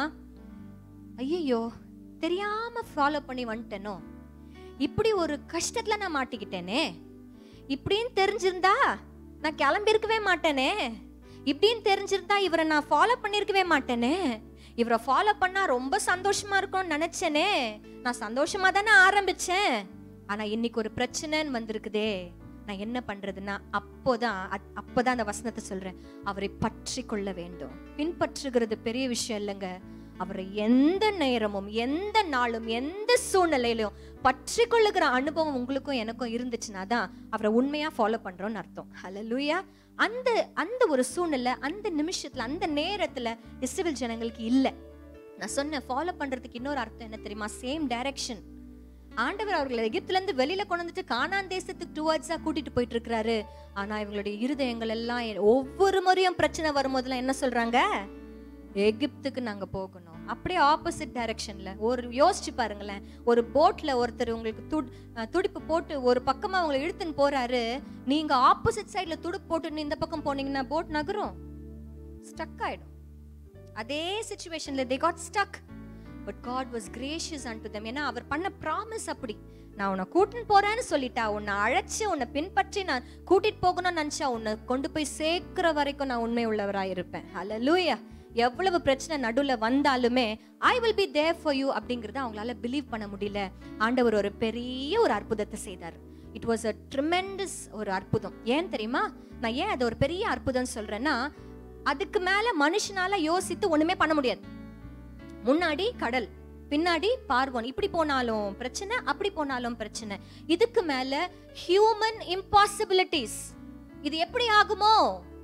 ஐயோ தெரியாம ஃபாலோ பண்ணி வந்துட்டேனோ, இப்படி ஒரு கஷ்டத்துல நான் மாட்டிக்கிட்டேனே, இப்படின்னு தெரிஞ்சிருந்தா நான் கிளம்பி இருக்கவே மாட்டேனே, இப்படின்னு தெரிஞ்சிருந்தா இவரை நான் ஃபாலோ பண்ணிருக்கவே மாட்டேனே, இவரை ஃபாலோ பண்ணா ரொம்ப சந்தோஷமா இருக்கும்னு நினைச்சேனே, நான் சந்தோஷமா தானே ஆரம்பிச்சேன், ஆனா இன்னைக்கு ஒரு பிரச்சனைன்னு வந்திருக்குதே, நான் என்ன பண்றதுன்னா அப்போதான் அப்போதான் அந்த வசனத்தை சொல்றேன், அவரை பற்றி கொள்ள வேண்டும். பின்பற்றுகிறது பெரிய விஷயம் இல்லைங்க. அவரை எந்த நேரமும் எந்த நாளும் எந்த சூழ்நிலையிலும் பற்றி கொள்ளுகிற அனுபவம் உங்களுக்கும் எனக்கும் இருந்துச்சுன்னா தான் அவரை உண்மையா ஃபாலோ பண்றோம்னு அர்த்தம். ஹல்லேலூயா. அந்த அந்த ஒரு சூழ்நிலை அந்த நிமிஷத்துல அந்த நேரத்துல இஸ்ரவேல் ஜனங்களுக்கு இல்லை. நான் சொன்னேன் ஃபாலோ பண்றதுக்கு இன்னொரு அர்த்தம் என்ன தெரியுமா? Same direction. ஆண்டவர் அவர்களை எகிப்துல இருந்து வெளியில கொண்டு வந்துட்டு கானான் தேசத்துக்கு டுவர்ட்ஸா கூட்டிட்டு போயிட்டு இருக்கிறாரு. ஆனா இவங்களுடைய இருதயங்கள் எல்லாம் ஒவ்வொரு முறையும் பிரச்சனை வரும்போதெல்லாம் என்ன சொல்றாங்க? எகிப்துக்கு நாங்க போகணும். அப்படியே ஆப்போசிட் டைரக்ஷன்ல. ஒரு யோசிச்சு பாருங்களேன், ஒரு போட்ல ஒருத்தர் உங்களுக்கு துடிப்பு போட்டு ஒரு பக்கமா அவங்களை இழுத்துன்னு போறாரு, நீங்க ஆப்போசிட் சைட்ல துடுப்பு போட்டு இந்த பக்கம் போனீங்கன்னா போட் நகரும், ஸ்டக் ஆயிடும். அதே சிச்சுவேஷன்ல they got stuck. But God was gracious unto them. ஏன்னா அவர் பண்ண ப்ராமிஸ் அப்படி. நான் உன்னை கூட்டின்னு போறேன்னு சொல்லிட்டா, உன்னை அழைச்சு உன்னை பின்பற்றி நான் கூட்டிட்டு போகணும்னு நினைச்சா உன்னை கொண்டு போய் சேர்க்கிற வரைக்கும் நான் உண்மை உள்ளவராய் இருப்பேன். ஹல்லேலூயா. எவ்வளவு பிரச்சனை நடுவில் வந்தாலுமே I will be there for you அப்படிங்கறத அவங்களால பிலீவ் பண்ண முடியல. ஆண்டவர் ஒரு பெரிய ஒரு அற்புதத்தை செய்தார். இட் வாஸ் அ ட்ரெமெண்டஸ் ஒரு அற்புதம். ஏன் தெரியுமா? நான் ஏன் அது ஒரு பெரிய அற்புதம் சொல்றேன்னா, அதுக்கு மேல மனுஷனால யோசித்து ஒண்ணுமே பண்ண முடியாது. முன்னாடி கடல், பின்னாடி பார்வோன், இப்படி போனாலும் பிரச்சனை, அப்படி போனாலும் பிரச்சனை. இதுக்கு மேல ஹியூமன் இம்பாசிபிலிட்டிஸ். இது எப்படி ஆகுமோ?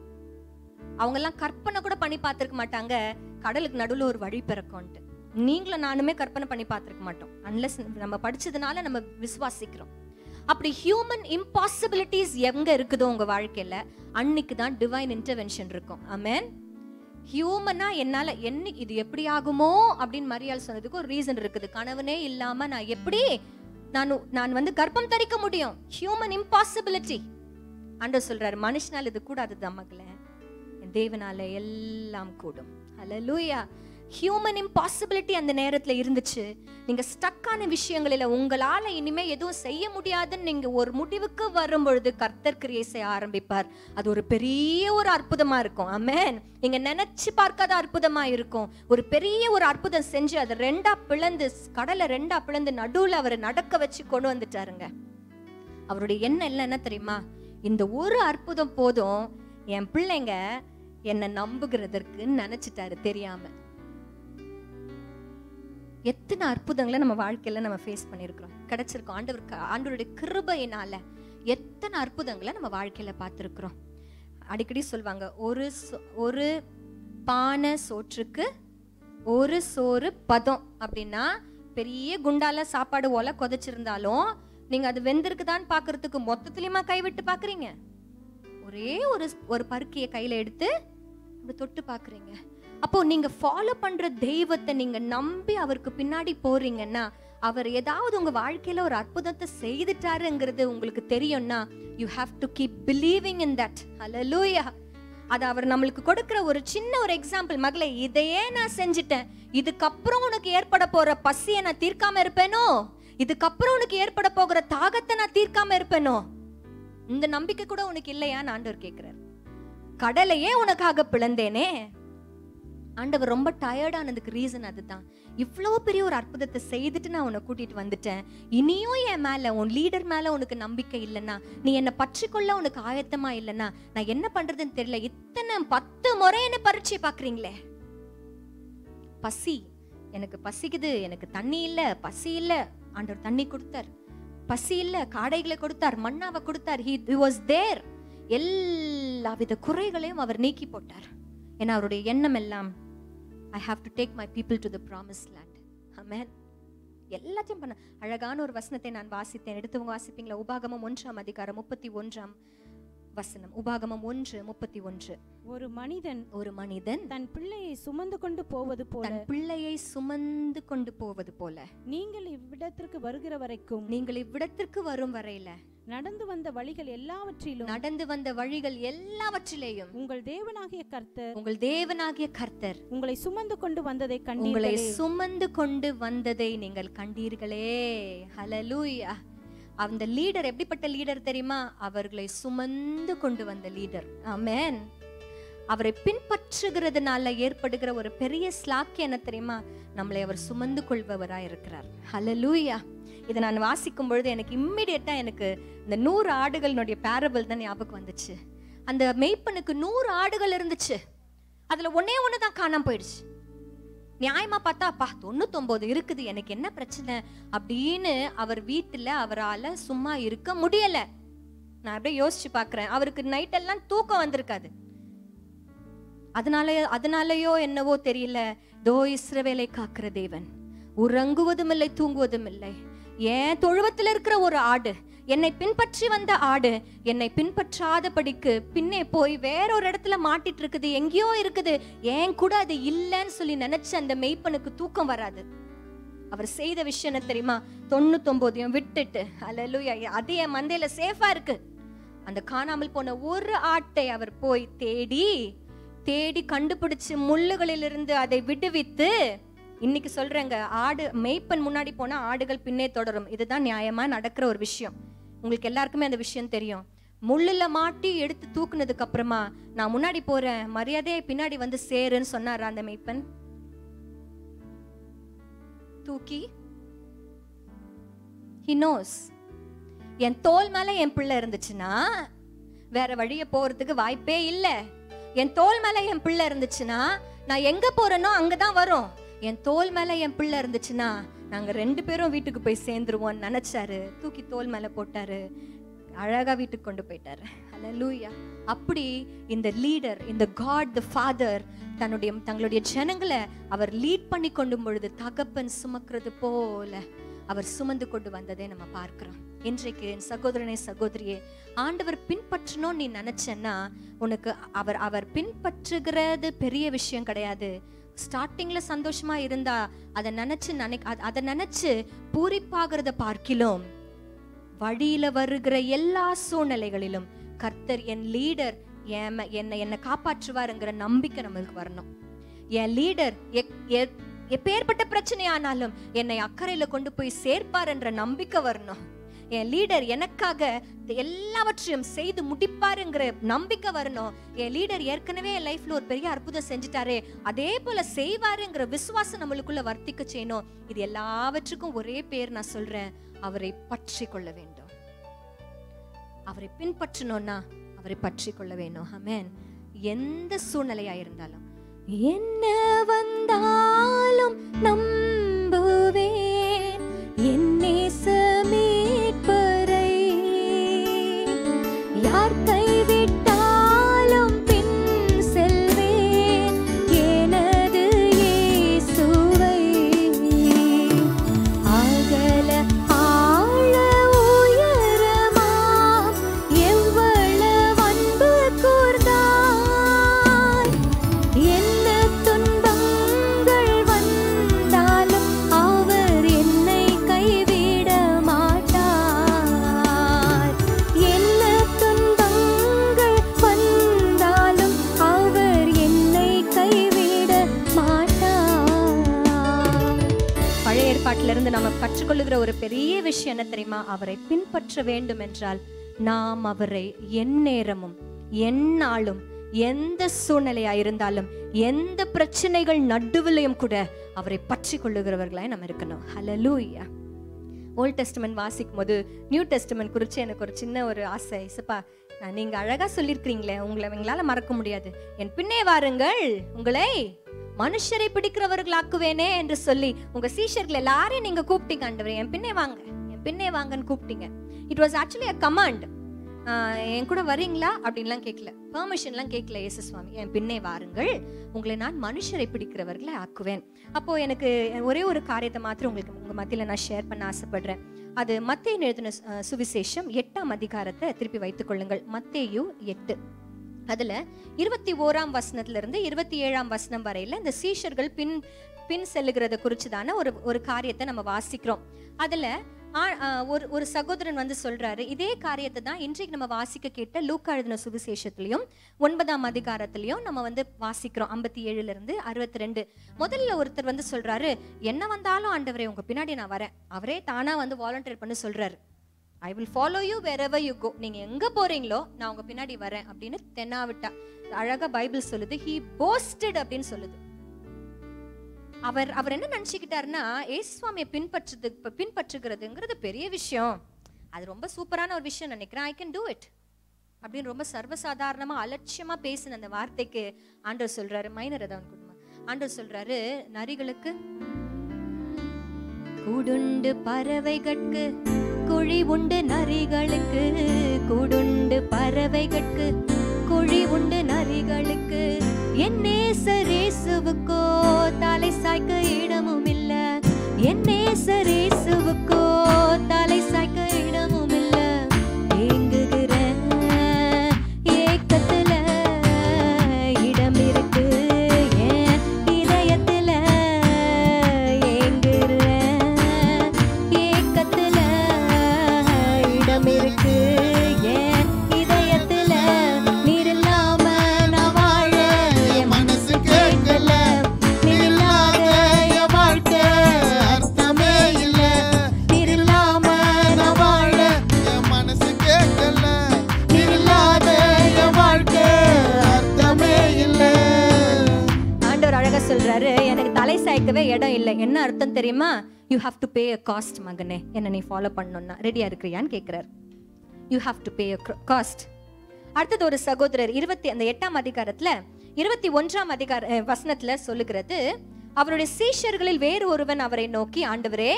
அவங்க எல்லாம் கற்பனை கூட பண்ணி பார்த்திருக்க மாட்டாங்க கடலுக்கு நடுவுல ஒரு வழி பிறக்கும்ட்டு. நீங்களும் நானுமே கற்பனை பண்ணி பார்த்திருக்க மாட்டோம், அன்லெஸ் நம்ம படிச்சதுனால நம்ம விசுவாசிக்கிறோம். அப்படி ஹியூமன் இம்பாசிபிலிட்டிஸ் எங்க இருக்குதோ உங்க வாழ்க்கையில, அன்னைக்கு தான் டிவைன் இன்டர்வென்ஷன் இருக்கும். ஆமென். ஹியூமனா என்னால என்ன இது எப்படி ஆகுமோ அப்படின்னு மரியாள் சொன்னதுக்கு ஒரு ரீசன் இருக்குது. கணவனே இல்லாம நான் எப்படி நான் நான் வந்து கர்ப்பம் தரிக்க முடியும்? Human impossibility. ஆண்டவர் சொல்றாரு, மனுஷனால இது கூடாதுதான் மகளே, தேவனால எல்லாம் கூடும். ஹல்லேலூயா. ஹியூமன் இம்பாசிபிலிட்டி அந்த நேரத்துல இருந்துச்சு. நீங்க ஸ்டக்கான விஷயங்களில உங்களால இனிமே எதுவும் செய்ய முடியாதுன்னு நீங்க ஒரு முடிவுக்கு வரும் பொழுது கர்த்தர் கிரியை செய்ய ஆரம்பிப்பார். அது ஒரு பெரிய ஒரு அற்புதமா இருக்கும். ஆமென். நீங்க நினைச்சு பார்க்காத அற்புதமா இருக்கும். ஒரு பெரிய ஒரு அற்புதம் செஞ்சு அதை ரெண்டா பிளந்து, கடலை ரெண்டா பிளந்து நடுவுல அவரை நடக்க வச்சு கொண்டு வந்துட்டாருங்க. அவருடைய எண்ணம் எல்லாம் என்ன தெரியுமா? இந்த ஒரு அற்புதம் போதும், என் பிள்ளைங்க என்ன நம்புகிறதற்கு நினைச்சிட்டாரு தெரியாம. எத்தனை அற்புதங்களை நம்ம வாழ்க்கையில நம்ம ஃபேஸ் பண்ணிருக்கிறோம், கிடைச்சிருக்கோம். ஆண்டவருக்கு ஆண்டவருடைய கிருபையினால எத்தனை அற்புதங்களை நம்ம வாழ்க்கையில பார்த்திருக்கிறோம். அடிக்கடி சொல்வாங்க, ஒரு ஒரு பானை சோற்றுக்கு ஒரு சோறு பதம் அப்படின்னா, பெரிய குண்டால சாப்பாடு ஓல கொதிச்சிருந்தாலும் நீங்க அது வெந்திருக்குதான் பாக்குறதுக்கு மொத்தத்திலயுமா கைவிட்டு பாக்குறீங்க? ஒரே ஒரு ஒரு பருக்கிய கையில எடுத்து அப்படி தொட்டு பாக்குறீங்க. அப்போ நீங்க ஃபாலோ பண்ற தெய்வத்தை நீங்க நம்பி அவருக்கு பின்னாடி போறீங்கன்னா, அவர் ஏதாவது உங்க வாழ்க்கையில ஒரு அற்புதத்தை செய்துட்டாருங்கிறது உங்களுக்கு தெரியும்னா, you have to keep believing in that. Hallelujah. அது அவர் நம்மளுக்கு கொடுக்கிற ஒரு சின்ன ஒரு எக்ஸாம்பிள். மகளே, இதையே நான் செஞ்சிட்டேன், இதுக்கப்புறம் உனக்கு ஏற்பட போற பசியை நான் தீர்க்காம இருப்பேனோ? இதுக்கப்புறம் உனக்கு ஏற்பட போகிற தாகத்தை நான் தீர்க்காம இருப்பேனோ? இந்த நம்பிக்கை கூட உனக்கு இல்லையான்னு ஆண்டவர் கேட்கிறார். கடலையே உனக்காக பிளந்தேனே. ஆண்டவர் ரொம்ப டயர்டானதுக்கு ரீசன் அதுதான். இவ்வளோ பெரிய ஒரு அற்புதத்தை செய்துட்டு நான் உன்னை கூட்டிட்டு வந்துட்டேன், இனியும் என் மேல உன் லீடர் மேல உனக்கு நம்பிக்கை இல்லைன்னா, நீ என்னை பற்றிக்கொள்ள உனக்கு ஆயத்தமா இல்லைன்னா நான் என்ன பண்றதுன்னு தெரியல. இத்தனை பத்து முறை என்ன பரீட்சை பாக்குறீங்களே. பசி, எனக்கு பசிக்குது, எனக்கு தண்ணி இல்ல, பசி இல்ல. ஆண்டவர் தண்ணி கொடுத்தார், பசி இல்ல, காடைகளை கொடுத்தார், மன்னாவை கொடுத்தார். he was there. எல்லா வித குறைகளையும் அவர் நீக்கி போட்டார். ஏன்னா அவருடைய எண்ணம் எல்லாம், I have to take my people to the promised land. Amen. எல்லாத்தையும் பண்ண. அழகான ஒரு வசனத்தை நான் வாசித்தேன், எடுத்தவங்க வாசிப்பீங்களா? உபாகமம் ஒன்றாம் அதிகாரம் முப்பத்தி ஒன்றாம் வசனம். உபாகமம் ஒன்று முப்பத்தி ஒன்று. ஒரு மனிதன் ஒரு மனிதன் தன் பிள்ளையை சுமந்து கொண்டு போவது போல தன் பிள்ளையை சுமந்து கொண்டு போவது போல நீங்கள் இவ்விடத்திற்கு வருகிற வரைக்கும் நீங்கள் இவ்விடத்திற்கு வரும் வரையில நடந்து வந்த வழிகள் எல்லாவற்றிலும் நடந்து வந்த வழிகள் எல்லாவற்றிலேயும் உங்கள் தேவனாகிய கர்த்தர் உங்கள் தேவனாகிய கர்த்தர் உங்களை சுமந்து கொண்டு வந்ததை உங்களை கண்டீர்களே. சுமந்து கொண்டு வந்ததை நீங்கள் கண்டீர்களே. ஹல்லேலூயா. அந்த லீடர் எப்படிப்பட்ட லீடர் தெரியுமா? அவர்களை சுமந்து கொண்டு வந்த லீடர். ஆமென். அவரை பின்பற்றுகிறதுனால ஏற்படுகிற ஒரு பெரிய ஸ்லாக்கியம் என்ன தெரியுமா? நம்மளை அவர் சுமந்து கொள்பவராய் இருக்கிறார். ஹல்லேலூயா. இதை நான் வாசிக்கும் பொழுது எனக்கு இம்மிடியட்டா எனக்கு இந்த நூறு ஆடுகளுடைய பேரபிள் தான் ஞாபகம் வந்துச்சு. அந்த மெய்ப்பனுக்கு நூறு ஆடுகள் இருந்துச்சு, அதுல ஒன்னே ஒண்ணுதான் காணாம போயிடுச்சு. நியாயமா பார்த்தா, அப்பா தொண்ணூத்தொன்பது இருக்குது, எனக்கு என்ன பிரச்சனை அப்படின்னு அவர் வீட்டுல அவரால சும்மா இருக்க முடியல. நான் அப்படியே யோசிச்சு பாக்குறேன், அவருக்கு நைட் எல்லாம் தூக்கம் வந்திருக்காது. அதனால அதனாலயோ என்னவோ தெரியல, தோ இஸ்ரவேலை காக்கிற தேவன் உறங்குவதும் இல்லை தூங்குவதும் இல்லை, என் தொழுவத்தில் இருக்கிற ஒரு ஆடு, என்னை பின்பற்றி வந்த ஆடு என்னை பின்பற்றாதபடிக்கு பின்னே போய் வேற ஒரு இடத்துல மாட்டிட்டு இருக்குது, எங்கேயோ இருக்குது, ஏன் கூட அது இல்லைன்னு சொல்லி நினைச்சு அந்த மெய்ப்பனுக்கு தூக்கம் வராது. அவர் செய்த விஷயம் என்ன தெரியுமா? தொண்ணூத்தொன்பதையும் விட்டுட்டு, அல்லேலூயா, அது என் மந்தையில சேஃபா இருக்கு, அந்த காணாமல் போன ஒரு ஆட்டை அவர் போய் தேடி தேடி கண்டுபிடிச்சு முள்ளுகளிலிருந்து அதை விடுவித்து, இன்னைக்கு சொல்றேங்க, ஆடு மெய்ப்பன் முன்னாடி போனா ஆடுகள் பின்னே தொடரும். இதுதான் நியாயமா நடக்கிற ஒரு விஷயம். உங்களுக்கு எல்லாருக்குமே அந்த விஷயம் தெரியும். முள்ளுல மாட்டி எடுத்து தூக்குனதுக்கு அப்புறமா நான் முன்னாடி போறேன், மரியாதையை பின்னாடி வந்து சேருன்னு சொன்னாரா அந்த மெய்ப்பன்? தூக்கி he knows. என் தோல் மேல என் பிள்ளை இருந்துச்சுன்னா வேற வழிய போறதுக்கு வாய்ப்பே இல்லை. என் தோல் மேல என் பிள்ளை இருந்துச்சுன்னா நான் எங்க போறேனோ அங்கதான் வரும். என் தோல் மேல என் பிள்ளை இருந்துச்சுன்னா நாங்க ரெண்டு பேரும் வீட்டுக்கு போய் சேர்ந்துருவோம் நினைச்சாரு. தூக்கி தோல் மேல போட்டாரு, அழகா வீட்டுக்கு கொண்டு போயிட்டாரு. அல்லேலூயா. அப்படி இந்த லீடர், இந்த காட் தி ஃபாதர் தன்னுடைய தங்களுடைய ஜனங்களை அவர் லீட் பண்ணி கொண்டும் பொழுது தகப்பன் சுமக்கிறது போல அவர் சுமந்து கொண்டு வந்ததை நம்ம பார்க்கிறோம். இன்றைக்கு என் சகோதரனே சகோதரியே, ஆண்டவர் பின்பற்றணும் நீ நினைச்சேன்னா உனக்கு அவர் அவர் பின்பற்றுகிறது பெரிய விஷயம் கிடையாது. ஸ்டார்டிங்ல சந்தோஷமா இருந்தா அதை நினைச்சு நினை அதை நினைச்சு பூரிப்பாகிறத பார்க்கிலும் வழியில வருகிற எல்லா சூழ்நிலைகளிலும் கர்த்தர் என் லீடர் என்னை என்னை காப்பாற்றுவாருங்கிற நம்பிக்கை நம்மளுக்கு வரணும். என் லீடர் எப்பேற்பட்ட பிரச்சனையானாலும் என்னை அக்கறையில கொண்டு போய் சேர்ப்பார் என்ற நம்பிக்கை வரணும். என் லீடர் எனக்காக எல்லாவற்றையும் செய்து முடிப்பாருங்கிற நம்பிக்கை வரணும். என் லீடர் ஏற்கனவே என் லைஃப்ல ஒரு பெரிய அற்புதம் செஞ்சுட்டாரே, அதே போல செய்வாருங்கிற விசுவாசம் நம்மளுக்குள்ள வர்த்திக்க செய்யணும். இது எல்லாவற்றுக்கும் ஒரே பேர் நான் சொல்றேன், அவரை பற்றி கொள்ள வேண்டும். அவரை பின்பற்றணும்னா அவரை பற்றி கொள்ள வேண்டும். ஆமென். எந்த சூழ்நிலையா இருந்தாலும், என்ன வந்தாலும் நம்புவேன் என் நேசமீட்பரை, யார் கைவிட்டாலும் பின் செல்வேன் எனது இயேசுவை. அகல ஆழ உயரமாம் எவ்வளவு அன்பு கூர்ந்தாய், என்ன துன்பங்கள் வந்தாலும் அவர் என்னை கைவிட மாட்டார். என்ன துன்பங்கள் வந்தாலும் அவர் என்னை கைவிட மாட்டார். பழைய ஏற்பாட்டிலிருந்து நம்ம கற்றுக்கொள்ளுகிற ஒரு பெரிய விஷயம் என்ன தெரியுமா? அவரை பின்பற்ற வேண்டும் என்றால் நாம் அவரை எந்நேரமும் எந்நாளும் எந்த சூழ்நிலையா இருந்தாலும் எந்த பிரச்சனைகள் நடுவிலையும் கூட அவரை பற்றி கொள்ளுகிறவர்களாய் நம்ம இருக்கணும். ஹல்லேலூயா. ஓல்ட் டெஸ்டமென்ட் வாசிக்கும் போது நியூ டெஸ்டமென்ட் குறித்து எனக்கு ஒரு சின்ன ஒரு ஆசை. இசப்பா, நீங்க அழகா சொல்லியிருக்கிறீங்களே, உங்களை எங்களால மறக்க முடியாது. என் பின்னே வாருங்கள், உங்களை மனுஷரை பிடிக்கிறவர்களாக்குவேனே என்று சொல்லி உங்க சீஷர்கள் எல்லாரையும் நீங்க கூப்பிட்டீங்க. ஆண்டவரே, என் பின்னே வாங்க, என் பின்னே வாங்கன்னு கூப்பிட்டீங்க. It was actually a command. என் கூட வரீங்களா அப்படின்லாம் கேட்கல, பெர்மிஷன்லாம் கேட்கல. இயேசு சுவாமி, என் பின்னே வாருங்கள், உங்களை நான் மனுஷரை பிடிக்கிறவர்களை ஆக்குவேன். அப்போ எனக்கு ஒரே ஒரு காரியத்தை மாத்திரம் உங்களுக்கு உங்க மத்தியில நான் ஷேர் பண்ண ஆசைப்படுறேன். அது மத்தேயு எழுதின சுவிசேஷம் எட்டாம் அதிகாரத்தை திருப்பி வைத்துக் கொள்ளுங்கள். மத்தேயு எட்டு, அதுல இருபத்தி ஓராம் வசனத்துல இருந்து இருபத்தி ஏழாம் வசனம் வரையில இந்த சீஷர்கள் பின் பின் செல்லுகிறத குறிச்சுதான ஒரு ஒரு காரியத்தை நம்ம வாசிக்கிறோம். அதுல ஒரு ஒரு சகோதரன் வந்து சொல்றாரு, இதே காரியத்தை தான் இன்றைக்கு நம்ம வாசிக்க கேட்ட லூக்கா எழுதின சுவிசேஷத்திலையும் ஒன்பதாம் அதிகாரத்திலையும் நம்ம வந்து வாசிக்கிறோம். ஐம்பத்தி ஏழுல இருந்து அறுபத்தி ரெண்டு. முதல்ல ஒருத்தர் வந்து சொல்றாரு, என்ன வந்தாலும் ஆண்டவரே உங்க பின்னாடி நான் வரேன். அவரே தானா வந்து வாலண்டியர் பண்ணி சொல்றாரு, I will follow you wherever you go. நீங்க எங்க போறீங்களோ நான் உங்க பின்னாடி வரேன் அப்படின்னு தென்னாவிட்டா. அழகா பைபிள் சொல்லுது, he boasted அப்படின்னு சொல்லுது. அவர் அவர் என்ன நினைச்சுக்கிட்டாருன்னா, ஏசு சுவாமியை பின்பற்றுறது பின்பற்றுகிறதுங்கிறது பெரிய விஷயம், அது ரொம்ப சூப்பரான ஒரு விஷயம் நினைக்கிறேன், ஐ கேன் டூ இட் அப்படின்னு ரொம்ப சர்வசாதாரணமா அலட்சியமா பேசின அந்த வார்த்தைக்கு ஆண்டவர் சொல்றாரு, மைனர் அதான் குடும்பம், ஆண்டவர் சொல்றாரு, நரிகளுக்கு கூடுண்டு பறவைகளுக்கு குழி உண்டு, நரிகளுக்கு கூடுண்டு பறவைகளுக்கு குழி உண்டு, நரிகளுக்கு என் நேசர் இயேசுவுக்கோ தலை சாய்க்க இடமும் இல்ல, என் நேசர் இயேசுவுக்கோ சொல்லணும் தெரியுமா? You have to pay a cost மகனே, என்ன நீ ஃபாலோ பண்ணணும்னா ரெடியா இருக்கிறியான்னு கேட்கிறார். You have to pay a cost. அடுத்தது ஒரு சகோதரர் இருபத்தி அந்த எட்டாம் அதிகாரத்துல இருபத்தி ஒன்றாம் அதிகார வசனத்துல சொல்லுகிறது, அவருடைய சீஷர்களில் வேறு ஒருவன் அவரை நோக்கி, ஆண்டவரே,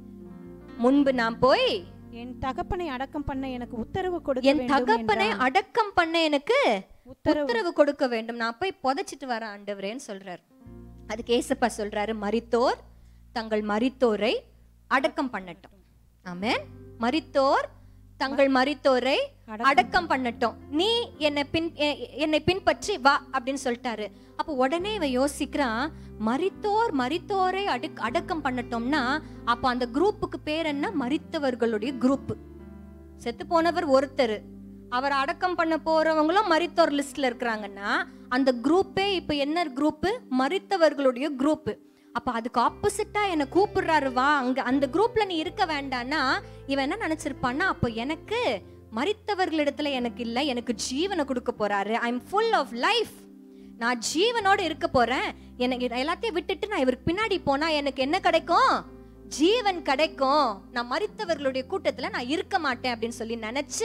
முன்பு நான் போய் என் தகப்பனை அடக்கம் பண்ண எனக்கு உத்தரவு கொடுக்க என் வேண்டும் தகப்பனை என்றான். அடக்கம் பண்ண எனக்கு உத்தரவு உத்தரவு கொடுக்க வேண்டும், நான் போய் புதைச்சிட்டு வரேன் ஆண்டவரேன்னு சொல்றாரு. அதுக்கு ஏசப்பா சொல்றாரு, மரித்தோர் தங்கள் மரித்தோரை அடக்கம் பண்ணட்டும். ஆமென். மரித்தோர் தங்கள் மரித்தோரை அடக்கம் பண்ணட்டும், நீ என்னை பின் என்னை பின்பற்றி வா அப்படின்னு சொல்லிட்டாரு. அப்போ உடனே இவன் யோசிக்கிறான், மரித்தோர் மரித்தோரை அடக் அடக்கம் பண்ணட்டோம்னா அப்ப அந்த குரூப்புக்கு பேர் என்ன? மரித்தவர்களுடைய குரூப். செத்து போனவர் ஒருத்தர், அவர் அடக்கம் பண்ண போறவங்களும் மரித்தோர் லிஸ்ட்ல இருக்கிறாங்கன்னா அந்த குரூப்பே இப்ப என்ன குரூப்? மரித்தவர்களுடைய குரூப். அப்ப அதுக்கு ஆப்போசிட்டா என்ன கூப்பிடுறாரு, வா அங்க அந்த குரூப்ல நீ இருக்க வேண்டாம்னா இவன் என்ன நினைச்சிருப்பான்னா, அப்ப எனக்கு மரித்தவர்களிடத்துல எனக்கு இல்ல, எனக்கு ஜீவனை கொடுக்க போறாரு. I am full of life, நான் ஜீவனோட இருக்க போறேன், எனக்கு எல்லாத்தையும் விட்டுட்டு நான் இவருக்கு பின்னாடி போனா எனக்கு என்ன கிடைக்கும்? ஜீவன் கிடைக்கும், நான் மரித்தவர்களுடைய கூட்டத்துல நான் இருக்க மாட்டேன் அப்படின்னு சொல்லி நினைச்சு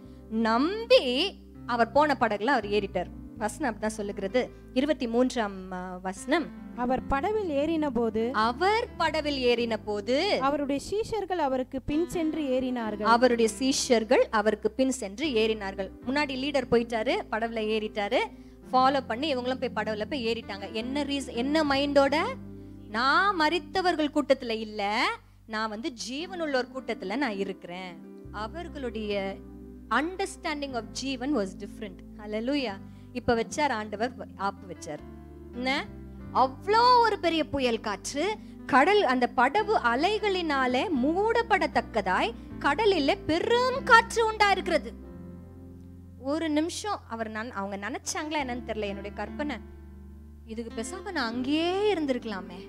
நம்பி அவர் போன படகுல அவர் ஏறிட்டார். வசனம் அப்படிதான் சொல்லுகிறது. இருபத்தி மூன்றாம் வசனம், அவர் படவில் ஏறின போது அவர் படவில் ஏறின போது அவருடைய சீஷர்கள் அவருக்கு பின் சென்று ஏறினார்கள். அவருடைய சீஷர்கள் அவருக்கு பின் சென்று ஏறினார்கள். முன்னாடி லீடர் போயிட்டாரு, படவுல ஏறிட்டாரு, ஃபாலோ பண்ணி இவங்களும் போய் படவுல போய் ஏறிட்டாங்க. என்ன ரீசன்? என்ன மைண்டோட? நான் மரித்தவர்கள் கூட்டத்துல இல்ல, நான் வந்து ஜீவனுள்ளோர் கூட்டத்துல நான் இருக்கிறேன். அவர்களுடைய understanding of jeevan was different. Hallelujah. இப்ப வச்சார் ஆண்டவர், ஆப்பு வச்சார். என்ன அவ்வளோ ஒரு பெரிய புயல் காற்று, கடல் அந்த படவு அலைகளினாலே மூடப்படத்தக்கதாய் கடலில் பெரும் காற்று உண்டா இருக்கிறது. ஒரு நிமிஷம் அவர் நான் அவங்க நினைச்சாங்களா என்னன்னு தெரியல, என்னுடைய கற்பனை, இதுக்கு பேசாம நான் அங்கேயே இருந்திருக்கலாமே,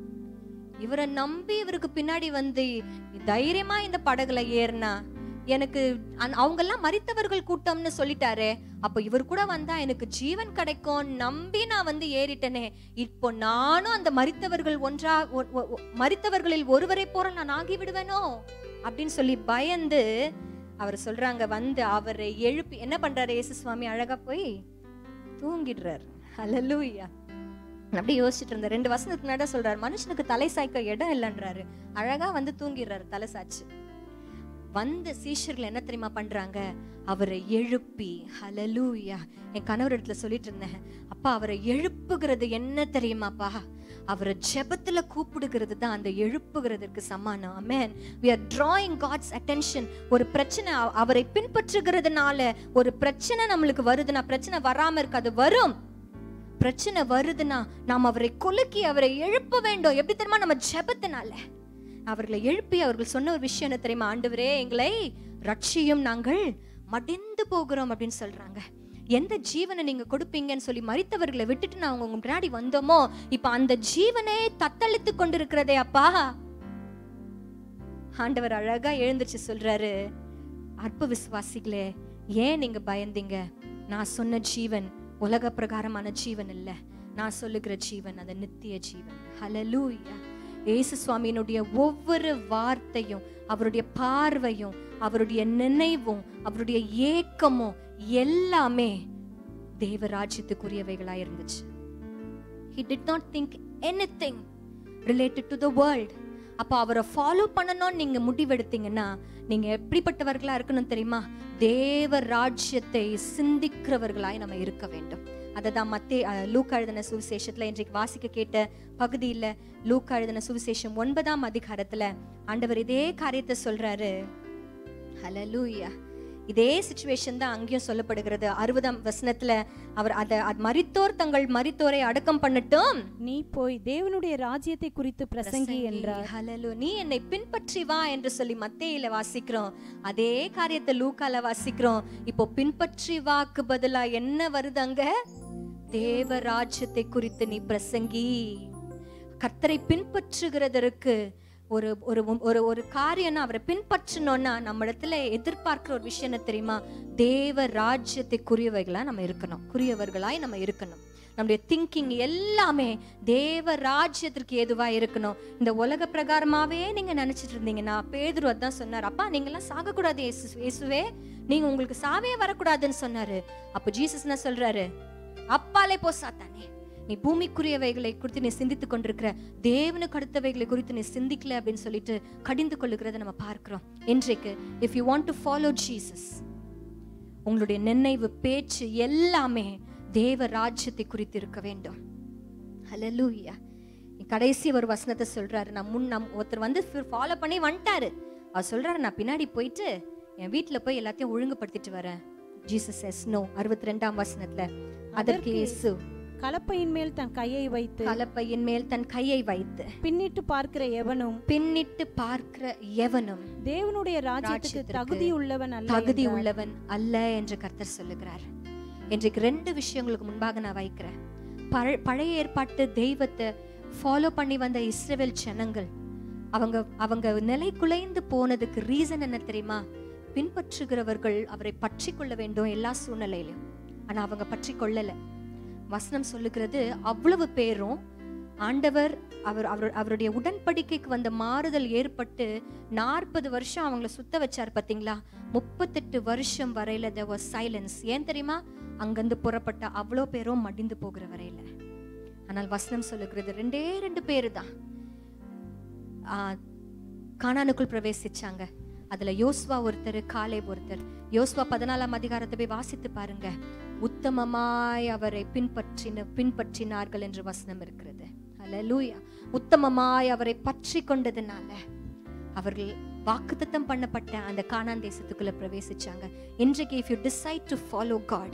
இவரை நம்பி இவருக்கு பின்னாடி வந்து தைரியமா இந்த படகுல ஏறினா எனக்கு அவங்க எல்லாம் மரித்தவர்கள் கூட்டம்னு சொல்லிட்டாரு, அப்ப இவர் கூட வந்தா எனக்கு ஜீவன் கிடைக்கும் நம்பி நான் வந்து ஏறிட்டனே, இப்போ நானும் அந்த மரித்தவர்கள் ஒன்றா மரித்தவர்களில் ஒருவரை போற நான் ஆகி விடுவேனோ அப்படின்னு சொல்லி பயந்து அவர் சொல்றாங்க, வந்து அவரை எழுப்பி என்ன பண்றாரு இயேசு சுவாமி? அழகா போய் தூங்கிடுறாரு. ஹல்லேலூயா. அப்படி யோசிச்சுட்டு இருந்த ரெண்டு வசனத்துக்கு முன்னாடி சொல்றாரு, மனுஷனுக்கு தலை சாய்க்க இடம் இல்லைன்றாரு. அழகா வந்து தூங்கிடுறாரு தலை சாச்சு. வந்த சீஷர்கள் என்ன தெரியுமா பண்றாங்க? அவரை எழுப்பி, ஹல்லேலூயா. என் கணவர் இடத்துல சொல்லிட்டு இருந்தேன், அப்பா அவரை எழுப்புகிறது என்ன தெரியுமாப்பா? அவரை ஜெபத்துல கூப்பிடுகிறது தான் அந்த எழுப்புகிறதுக்கு சமானம். ஆமென். we are drawing God's attention. ஒரு பிரச்சனை அவரை பின்பற்றுகிறதுனால ஒரு பிரச்சனை நம்மளுக்கு வருதுன்னா, பிரச்சனை வராம இருக்காது, வரும். பிரச்சனை வருதுன்னா நாம் அவரை கொலுக்கி அவரை எழுப்ப வேண்டும். எப்படி தெரியுமா? நம்ம ஜெபத்தினால அவர்களை எழுப்பி அவர்கள் சொன்ன ஒரு விஷயம் என்ன தெரியுமா? ஆண்டவரே எங்களை ரட்சியும், நாங்கள் மடிந்து போகிறோம் அப்படின்னு சொல்றாங்க. எந்த ஜீவனை நீங்க கொடுப்பீங்கன்னு சொல்லி மரித்தவர்களை விட்டுட்டு நான் உங்க முன்னாடி வந்தோமோ, இப்ப அந்த ஜீவனே தத்தளித்து கொண்டிருக்கிறதே அப்பா. ஆண்டவர் அழகா எழுந்துச்சு சொல்றாரு, அற்ப விசுவாசிகளே, ஏன் நீங்க பயந்தீங்க? நான் சொன்ன ஜீவன் உலக பிரகாரமான ஜீவன் இல்ல, நான் சொல்லுகிற ஜீவன் அது நித்திய ஜீவன். ஹல்லேலூயா. இயேசு சுவாமியினுடைய ஒவ்வொரு வார்த்தையும், அவருடைய பார்வையும், அவருடைய நினைவும், அவருடைய ஏக்கமும் எல்லாமே தேவராஜ்யத்துக்குரியவைகளா இருந்துச்சு. He did not think anything related to the world. அப்ப அவரை ஃபாலோ பண்ணணும்னு நீங்க முடிவெடுத்தீங்கன்னா நீங்க எப்படிப்பட்டவர்களா இருக்கணும் தெரியுமா? தேவ ராஜ்யத்தை சிந்திக்கிறவர்களாய் நம்ம இருக்க வேண்டும். அததான் மத்தேயு லூக்கா எழுதின சுவிசேஷத்துல இன்றைக்கு வாசிக்க கேட்ட பகுதியில, லூக்கா எழுதின சுவிசேஷம் ஒன்பதாம் அதிகாரத்துல ஆண்டவர் இதே காரியத்தை சொல்றாரு. ஹல்லேலூயா. இதே சிச்சுவேஷன் தான் அங்கேயும் சொல்லப்படுகிறது. அறுபதாம் வசனத்துல அவர் அத மரித்தோர் தங்கள் மரித்தோரை அடக்கம் பண்ணட்டும், நீ போய் தேவனுடைய ராஜ்யத்தை குறித்து பிரசங்கி என்றார். ஹல்லேலூயா. நீ என்னை பின்பற்றி வா என்று சொல்லி மத்தேயில வாசிக்கிறோம். அதே காரியத்தை லூக்கால வாசிக்கிறோம். இப்போ பின்பற்றி வாக்கு பதிலா என்ன வருது அங்க? தேவ ராஜ்யத்தை குறித்து நீ பிரசங்கி. கர்த்தரை பின்பற்றுகிறதற்கு ஒரு ஒரு ஒரு ஒரு காரியம்னா அவரை பின்பற்றணும்னா நம்ம இடத்துல எதிர்பார்க்கிற ஒரு விஷயம் என்ன தெரியுமா? தேவ ராஜ்யத்தை குறியவைகளா நம்ம இருக்கணும், குறியவர்களாய் நம்ம இருக்கணும். நம்முடைய திங்கிங் எல்லாமே தேவ ராஜ்யத்திற்கு ஏதுவா இருக்கணும். இந்த உலக பிரகாரமாவே நீங்க நினைச்சிட்டு இருந்தீங்கன்னா, பேதுரு அதான் சொன்னார், அப்பா நீங்க எல்லாம் சாக கூடாது இயேசுவே, நீங்க உங்களுக்கு சாவே வரக்கூடாதுன்னு சொன்னாரு. அப்ப ஜீசஸ் என்ன சொல்றாரு, அப்பாலே போ சாத்தானே, நீ பூமிக்குரியவைகளை குறித்து நீ சிந்தித்துக் கொண்டிருக்கிற, தேவனுக்கு அடுத்தவைகளை குறித்து நீ சிந்திக்கல அப்படின்னு சொல்லிட்டு கடிந்து கொள்ளுகிறத நம்ம பார்க்கிறோம். இன்றைக்கு if you want to follow Jesus, உங்களுடைய நினைவு பேச்சு எல்லாமே தேவ ராஜ்யத்தை குறித்து இருக்க வேண்டும். ஹல்லேலூயா. கடைசி ஒரு வசனத்தை சொல்றாரு, நான் முன் நம் ஒருத்தர் வந்து ஃபாலோ பண்ணி வந்துட்டாரு, அவர் சொல்றாரு, நான் பின்னாடி போயிட்டு என் வீட்டுல போய் எல்லாத்தையும் ஒழுங்குபடுத்திட்டு வரேன். Jesus says no. அறுபத்தி ரெண்டாம் வசனத்துல, அதற்கு இயேசு கலப்பையின் மேல் தன் கையை வைத்து கலப்பையின் மேல் தன் கையை வைத்து பின்னிட்டு பார்க்கிற எவனும் பின்னிட்டு பார்க்கிற எவனும் தேவனுடைய ராஜ்யத்துக்கு தகுதி உள்ளவன் அல்ல தகுதி உள்ளவன் அல்ல என்று கர்த்தர் சொல்லுகிறார். இன்றைக்கு ரெண்டு விஷயங்களுக்கு முன்பாக நான் வைக்கிறேன். பழைய ஏற்பாட்டு தெய்வத்தை ஃபாலோ பண்ணி வந்த இஸ்ரவேல் ஜனங்கள், அவங்க அவங்க நிலை குலைந்து போனதுக்கு ரீசன் என்ன தெரியுமா? பின்பற்றுகிறவர்கள் அவரை பற்றி கொள்ள வேண்டும் எல்லா சூழ்நிலையிலும், ஆனா அவங்க பற்றி கொள்ளல. வசனம் சொல்லுகிறது, அவ்வளவு பேரும் ஆண்டவர் அவர் அவர் அவருடைய உடன்படிக்கைக்கு வந்த மாறுதல் ஏற்பட்டு நாற்பது வருஷம் அவங்கள சுத்த வச்சார் பாத்தீங்களா? முப்பத்தெட்டு வருஷம் வரையில there was silence. ஏன் தெரியுமா? அங்கிருந்து புறப்பட்ட அவ்வளோ பேரும் மடிந்து போகிற வரையில. ஆனால் வசனம் சொல்லுகிறது, ரெண்டே ரெண்டு பேரு தான் ஆஹ் கானானுக்குள் பிரவேசிச்சாங்க. அதுல யோசுவா ஒருத்தர், காலேப் ஒருத்தர். யோசுவா பதினாலாம் அதிகாரத்தை போய் வாசித்து பாருங்க. உத்தமமாய் அவரை பின்பற்றின பின்பற்றினார்கள் என்று வசனம் இருக்கிறது. ஹல்லேலூயா. உத்தமமாய் அவரை பற்றி கொண்டதுனால அவர்கள் வாக்குத்தத்தம் பண்ணப்பட்ட அந்த கானான் தேசத்துக்குள்ள பிரவேசிச்சாங்க. இன்றைக்கு if you decide to follow God,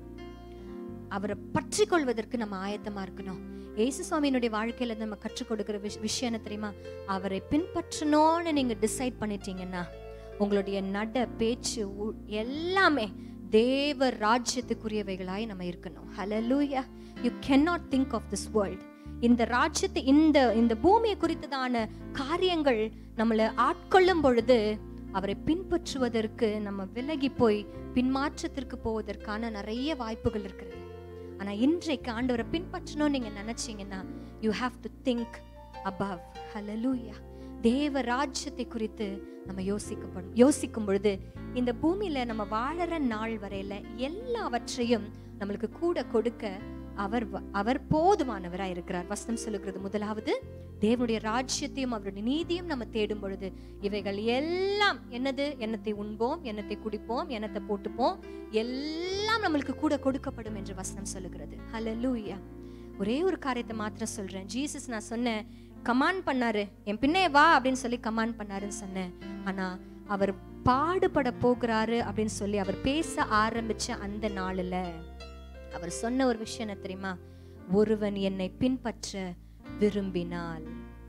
அவரை பற்றி கொள்வதற்கு நம்ம ஆயத்தமா இருக்கணும். இயேசு சுவாமியினுடைய வாழ்க்கையில நம்ம கற்றுக் கொடுக்கிற விஷயம் என்ன தெரியுமா? அவரை பின்பற்றணும்னு நீங்க டிசைட் பண்ணிட்டீங்கன்னா உங்களுடைய நட பேச்சு எல்லாமே தேவ ராஜ்யத்துக்குரியவைகளாய் நம்ம இருக்கணும். ஹல்லேலூயா. You cannot think of this world. இந்த ராஜ்யத்தை, இந்த இந்த பூமியை குறித்ததான காரியங்கள் நம்மளை ஆட்கொள்ளும் பொழுது அவரை பின்பற்றுவதற்கு நம்ம விலகி போய் பின்மாற்றத்திற்கு போவதற்கான நிறைய வாய்ப்புகள் இருக்கிறது. ஆனா இன்றைக்கு ஆண்டவரை பின்பற்றணும் நீங்க நினைச்சீங்கன்னா you have to think above. ஹல்லேலூயா. தேவ ராஜ்யத்தை குறித்து நம்ம யோசிக்கப்படும் யோசிக்கும் பொழுது இந்த பூமியில நம்ம வாழற நாள் வரையில எல்லாவற்றையும் நம்மளுக்கு கூட கொடுக்க அவர் அவர் போதுமானவராய் இருக்கிறார். வசனம் சொல்லுகிறது, முதலாவது தேவனுடைய ராஜ்யத்தையும் அவருடைய நீதியும் நம்ம தேடும் பொழுது இவைகள் எல்லாம் என்னது? எண்ணத்தை உண்போம், எண்ணத்தை குடிப்போம், எண்ணத்தை போட்டுப்போம், எல்லாம் நம்மளுக்கு கூட கொடுக்கப்படும் என்று வசனம் சொல்லுகிறது. ஹல்லேலூயா. ஒரே ஒரு காரியத்தை மாத்திரம் சொல்றேன். ஜீசஸ் நான் சொன்னேன், கமாண்ட் பண்ணாரு, என் பின்னே வா அப்படின்னு சொல்லி கமாண்ட் பண்ணாருன்னு சொன்னேன். ஆனா அவர் பாடுபட போகிறாரு அப்படின்னு சொல்லி அவர் பேச ஆரம்பிச்ச அந்த நாளில் அவர் சொன்ன ஒரு விஷயம் என்ன தெரியுமா? ஒருவன் என்னை பின்பற்ற விரும்பினால்,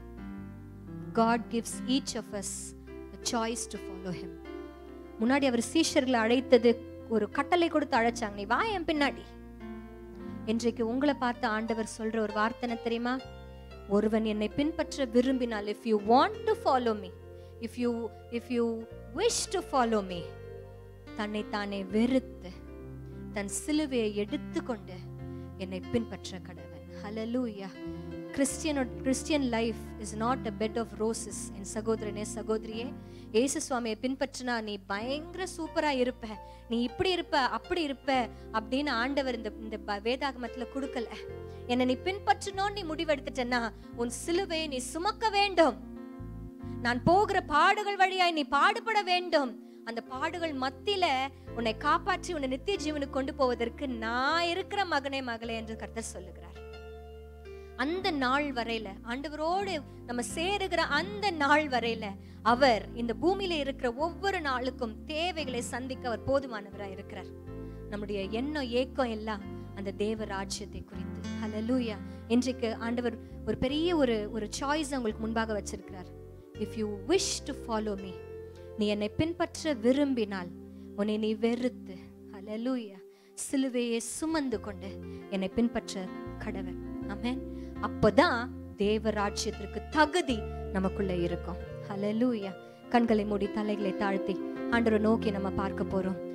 God gives each of us a choice to follow him. முன்னாடி அவர் சீஷர்களை அழைத்தது ஒரு கட்டளை கொடுத்து அழைச்சாங்க, நீ வா என் பின்னாடி. இன்றைக்கு உங்களை பார்த்து ஆண்டவர் சொல்ற ஒரு வார்த்தை என்ன தெரியுமா? ஒருவன் என்னை பின்பற்ற விரும்பினால், if you want to follow me, if you if you wish to follow me, தன்னை தானே வெறுத்து தன் சிலுவையை எடுத்துக்கொண்டு என்னை பின்பற்ற கடவன். Hallelujah. Christian Christian life is not a bed of roses. என் சகோதரனே சகோதரியே, இயேசு சுவாமியை பின்பற்றினா நீ பயங்கர சூப்பரா இருப்ப, நீ இப்படி இருப்ப அப்படி இருப்ப அப்படின்னு ஆண்டவர் இந்த இந்த வேதாகமத்துல கொடுக்கல. என்னை நீ பின்பற்றணும்னு நீ முடிவெடுத்துட்டேன்னா உன் சிலுவையை நீ சுமக்க வேண்டும். நான் போகிற பாடுகள் வழியாய் நீ பாடுபட வேண்டும். அந்த பாடுகள் மத்தியில உன்னை காப்பாற்றி உன்னை நித்திய ஜீவனுக்கு கொண்டு போவதற்கு நான் இருக்கிற மகனே மகளே என்று கர்த்தர் சொல்லுகிறார். அந்த நாள் வரையில, ஆண்டவரோடு நம்ம சேருகிற அந்த நாள் வரையில அவர் இந்த பூமியில இருக்கிற ஒவ்வொரு நாளுக்கும் தேவைகளை சந்திக்க அவர் போதுமானவராய் இருக்கிறார். நம்முடைய எண்ணம் ஏக்கம் எல்லாம் அந்த தேவ ராஜ்யத்தை குறித்து. ஹல்லேலூயா. இன்றைக்கு ஆண்டவர் ஒரு பெரிய ஒரு ஒரு சாய்ஸ் உங்களுக்கு முன்பாக வச்சிருக்கிறார். If you wish to follow me, நீ என்னை பின்பற்ற விரும்பினால் உன்னை நீ வெறுத்து, ஹல்லேலூயா, சிலுவையை சுமந்து கொண்டு என்னை பின்பற்ற கடவன். ஆமென். அப்பதான் தேவ ராஜ்யத்திற்கு தகுதி நமக்குள்ள இருக்கும். ஹல்லேலூயா. கண்களை மூடி தலைகளை தாழ்த்தி ஆண்டவரை நோக்கி நம்ம பார்க்க போறோம்.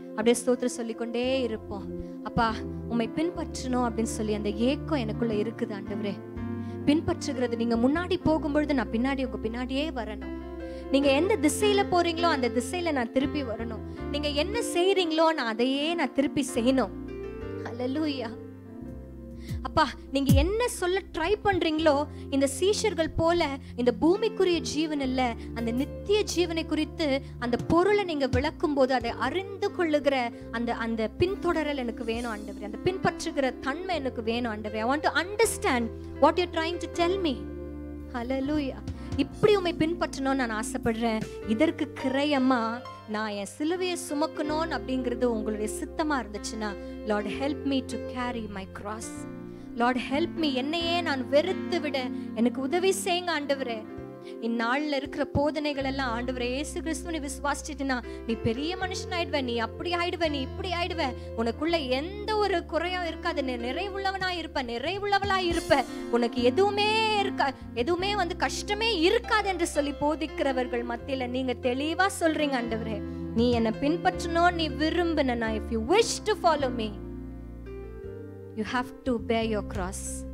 அப்படியே ஸ்தோத்திரம் சொல்லிக்கொண்டே இருப்போம். அப்பா உம்மை பின்பற்றணும் அப்படின்னு சொல்லி அந்த ஏக்கம் எனக்குள்ள இருக்குது ஆண்டவரே. பின்பற்றுகிறது, நீங்க முன்னாடி போகும்பொழுது நான் பின்னாடி உங்க பின்னாடியே வரணும். நீங்க எந்த திசையில போறீங்களோ அந்த திசையில நான் திருப்பி வரணும். நீங்க என்ன செய்றீங்களோ நான் அதையே நான் திருப்பி செய்யணும். ஹல்லேலூயா. அப்பா நீங்க என்ன சொல்ல ட்ரை பண்றீங்களோ இந்த சீஷர்கள் போல இந்த பூமிக்குரிய ஜீவன் இல்ல, அந்த நித்திய ஜீவனை குறித்து அந்த பொருளை நீங்க விளக்கும் போது அதை அறிந்து கொள்ளுகிற அந்த அந்த பின்தொடரல் எனக்கு வேணும் ஆண்டவரே. அந்த பின்பற்றுகிற தன்மை எனக்கு வேணும் ஆண்டவரே. I want to understand what you're trying to tell me. ஹல்லேலூயா. இப்படி உம்மை பின்பற்றணும்னு நான் ஆசைப்படுறேன். இதற்கு கிரயமா நான் என் சிலுவையை சுமக்கணும் அப்படிங்கிறது உங்களுடைய சித்தமா இருந்துச்சுன்னா, Lord help me to carry my cross. Lord help me, என்னையே நான் வெறுத்து விட எனக்கு உதவி செய்யுங்க ஆண்டவரே. இந்நாள்ல இருக்கிற போதனைகள் எல்லாம் ஆண்டவரே இயேசு கிறிஸ்துவை விசுவாசிச்சிட்டுனா நீ பெரிய மனுஷன் ஆயிடுவ, நீ அப்படி ஆயிடுவ, நீ இப்படி ஆயிடுவ, உனக்குள்ள எந்த ஒரு குறையும் இருக்காது, நீ நிறைவுள்ளவனா இருப்ப, நிறைவுள்ளவளா இருப்ப, உனக்கு எதுவுமே இருக்கா, எதுவுமே வந்து கஷ்டமே இருக்காது என்று சொல்லி போதிக்கிறவர்கள் மத்தியில நீங்க தெளிவா சொல்றீங்க ஆண்டவரே, நீ என்னை பின்பற்றணும் நீ விரும்பினா, if you wish to follow me you have to bear your cross.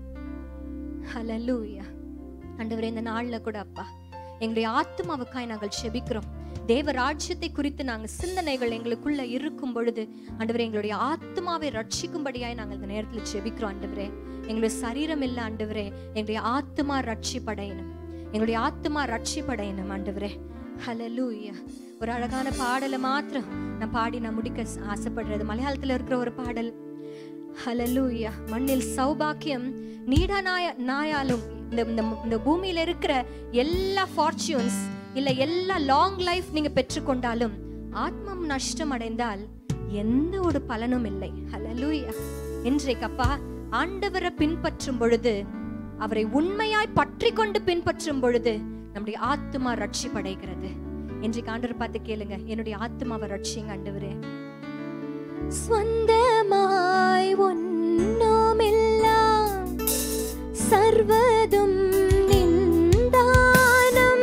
Hallelujah. ஆண்டவரே இந்த நாள்ல கூட அப்பா எங்களுடைய ஆத்மாவுக்காய் நாங்கள் செபிக்கிறோம். தேவ ராஜ்யத்தை குறித்து நாங்கள் சிந்தனைகள் எங்களுக்குள்ள இருக்கும் பொழுது ஆண்டவரே எங்களுடைய ஆத்மாவை ரட்சிக்கும்படியாய் நாங்கள் இந்த நேரத்தில் செபிக்கிறோம் ஆண்டவரே. எங்களுடைய சரீரம் இல்லை ஆண்டவரே, எங்களுடைய ஆத்மா ரட்சிப்படையணும், எங்களுடைய ஆத்மா ரட்சிப்படையணும் ஆண்டவரே. ஹல்லேலூயா. ஒரு அழகான பாடலை மாத்திரம் நான் பாடி நான் முடிக்க ஆசைப்படுறது. மலையாளத்துல இருக்கிற ஒரு பாடல். ஹல்லேலூயா. மண்ணில் சௌபாக்கியம் நீடா நாய நாயாலும் இந்த இந்த பூமியில இருக்கிற எல்லா ஃபார்ச்சூன்ஸ் இல்ல எல்லா லாங் லைஃப் நீங்க பெற்றுக்கொண்டாலும் ஆத்மம் நஷ்டம் அடைந்தால் எந்த ஒரு பலனும் இல்லை. ஹல்லேலூயா. இன்றைக்கு அப்பா ஆண்டவரை பின்பற்றும் பொழுது, அவரை உண்மையாய் பற்றி கொண்டு பின்பற்றும் பொழுது நம்முடைய ஆத்மா ரட்சிப்படைகிறது. இன்றைக்கு ஆண்டவரை பார்த்து கேளுங்க, என்னுடைய ஆத்மாவை ரட்சிங்க ஆண்டவரே. സ്വന്തമായി ഒന്നുമില്ലാം സർവ്വതും നിന്ദാനം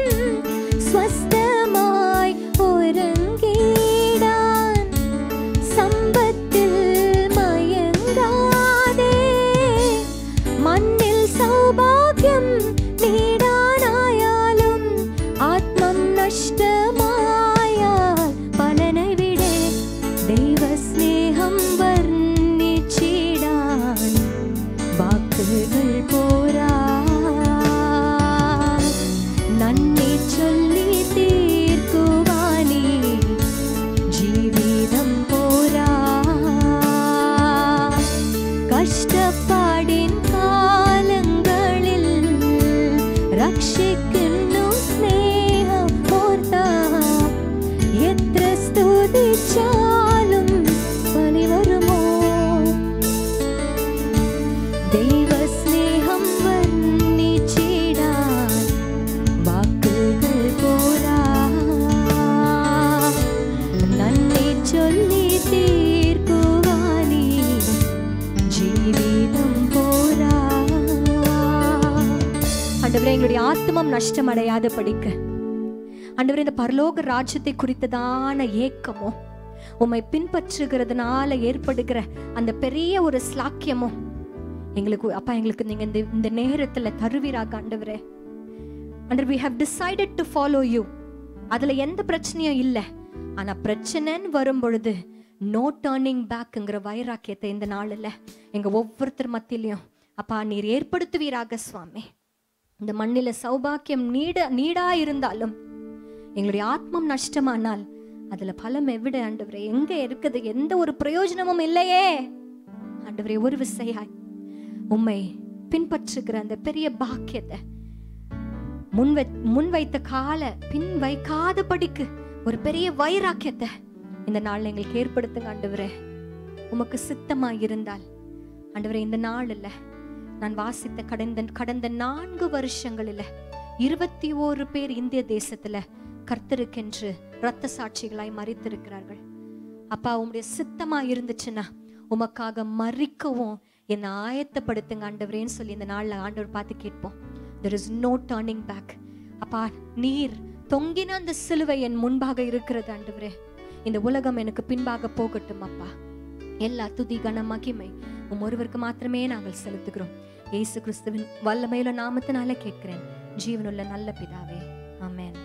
സ്വസ്ഥമായി ഉറങ്ങിടാൻ സമ്പത്തിൽ മയങ്ങാതെ മണ്ണിൽ സൗഭാഗ്യം നേടാനായാലും ആത്മം നഷ്ടമായാൽ പലനെ വിടെ ദൈവസ്നേഹം വർണ്ണിച്ചിടാൻ വാക്കുകൾ പോരാ, നന്ദി ചൊല്ലി തീർക്കുവാനീ ജീവിതം പോരാ. കഷ്ടപ്പാടിൻ കാലങ്ങളിൽ രക്ഷിക്കുന്നു സ്നേഹം ഓർത്താ, എത്ര സ്തുതിച്ചാലും പണി വരുമോ, ദൈവസ്നേഹം വർണ്ണിച്ചിടാൻ വാക്കുകൾ പോരാ, നന്ദി ചൊല്ലി തീർക്കുവാനീ ജീവിതം പോരാ. ஆண்டவரே எங்களுடைய ஆத்மம் நஷ்டம் அடையாத படிக்க ஆண்டவரே இந்த பரலோக ராஜ்யத்தை குறித்ததான ஏக்கமோ உம்மை பின்பற்றுகிறதுனால ஏற்படுகிற அந்த பெரிய ஒரு ஸ்லாக்கியமோ எங்களுக்கு அப்பா எங்களுக்கு நீங்க இந்த இந்த நேரத்துல தருவீராக ஆண்டவரே. ஆண்டவர் we have decided to follow you, அதுல எந்த பிரச்சனையும் இல்லை. ஆனா பிரச்சனைன்னு வரும் பொழுது நோ டர்னிங் பேக்ங்கிற வைராக்கியத்தை இந்த நாளில் எங்க ஒவ்வொருத்தர் மத்தியிலையும் அப்பா நீர் ஏற்படுத்துவீராக சுவாமி. இந்த மண்ணில சௌபாக்கியம் நீட நீடா இருந்தாலும் எங்களுடைய ஆத்மம் நஷ்டமானால் அதுல பலம் எவிட ஆண்டவரே எங்க இருக்குது, எந்த ஒரு பிரயோஜனமும் இல்லையே ஆண்டவரே. ஒரு விசையாய் உம்மை பின்பற்றுகிற அந்த பெரிய பாக்கியத்தை முன்வை முன்வைத்த கால பின் வைக்காத படிக்கு ஒரு பெரிய வைராக்கியத்தை இந்த நாள்ல எங்களுக்கு ஏற்படுத்துங்க ஆண்டவரே. உமக்கு சித்தமா இருந்தால் ஆண்டவரே இந்த நாள் இல்ல நான் வாசித்த கடந்த கடந்த நான்கு வருஷங்களில் இருபத்தி ஓரு பேர் இந்திய தேசத்துல கர்த்தருக்கென்று இரத்த சாட்சிகளாய் மரித்திருக்கிறார்கள். அப்பா உம்முடைய சித்தமா இருந்துச்சுன்னா உமக்காக மரிக்கவும் என்னை ஆயத்தப்படுத்துங்க ஆண்டவரேன்னு சொல்லி இந்த நாள்ல ஆண்டவர் பார்த்து கேட்போம். there is no turning back. அப்பா நீர் தொங்கின அந்த சிலுவை என் முன்பாக இருக்கிறது ஆண்டவரே. இந்த உலகம் எனக்கு பின்பாக போகட்டும் அப்பா. எல்லா துதி கன மகிமை உம் ஒருவருக்கு மாத்திரமே நாங்கள் செலுத்துகிறோம். இயேசு கிறிஸ்துவின் வல்லமையுள்ள நாமத்தினால கேட்கிறேன் ஜீவனுள்ள நல்ல பிதாவே, ஆமென்.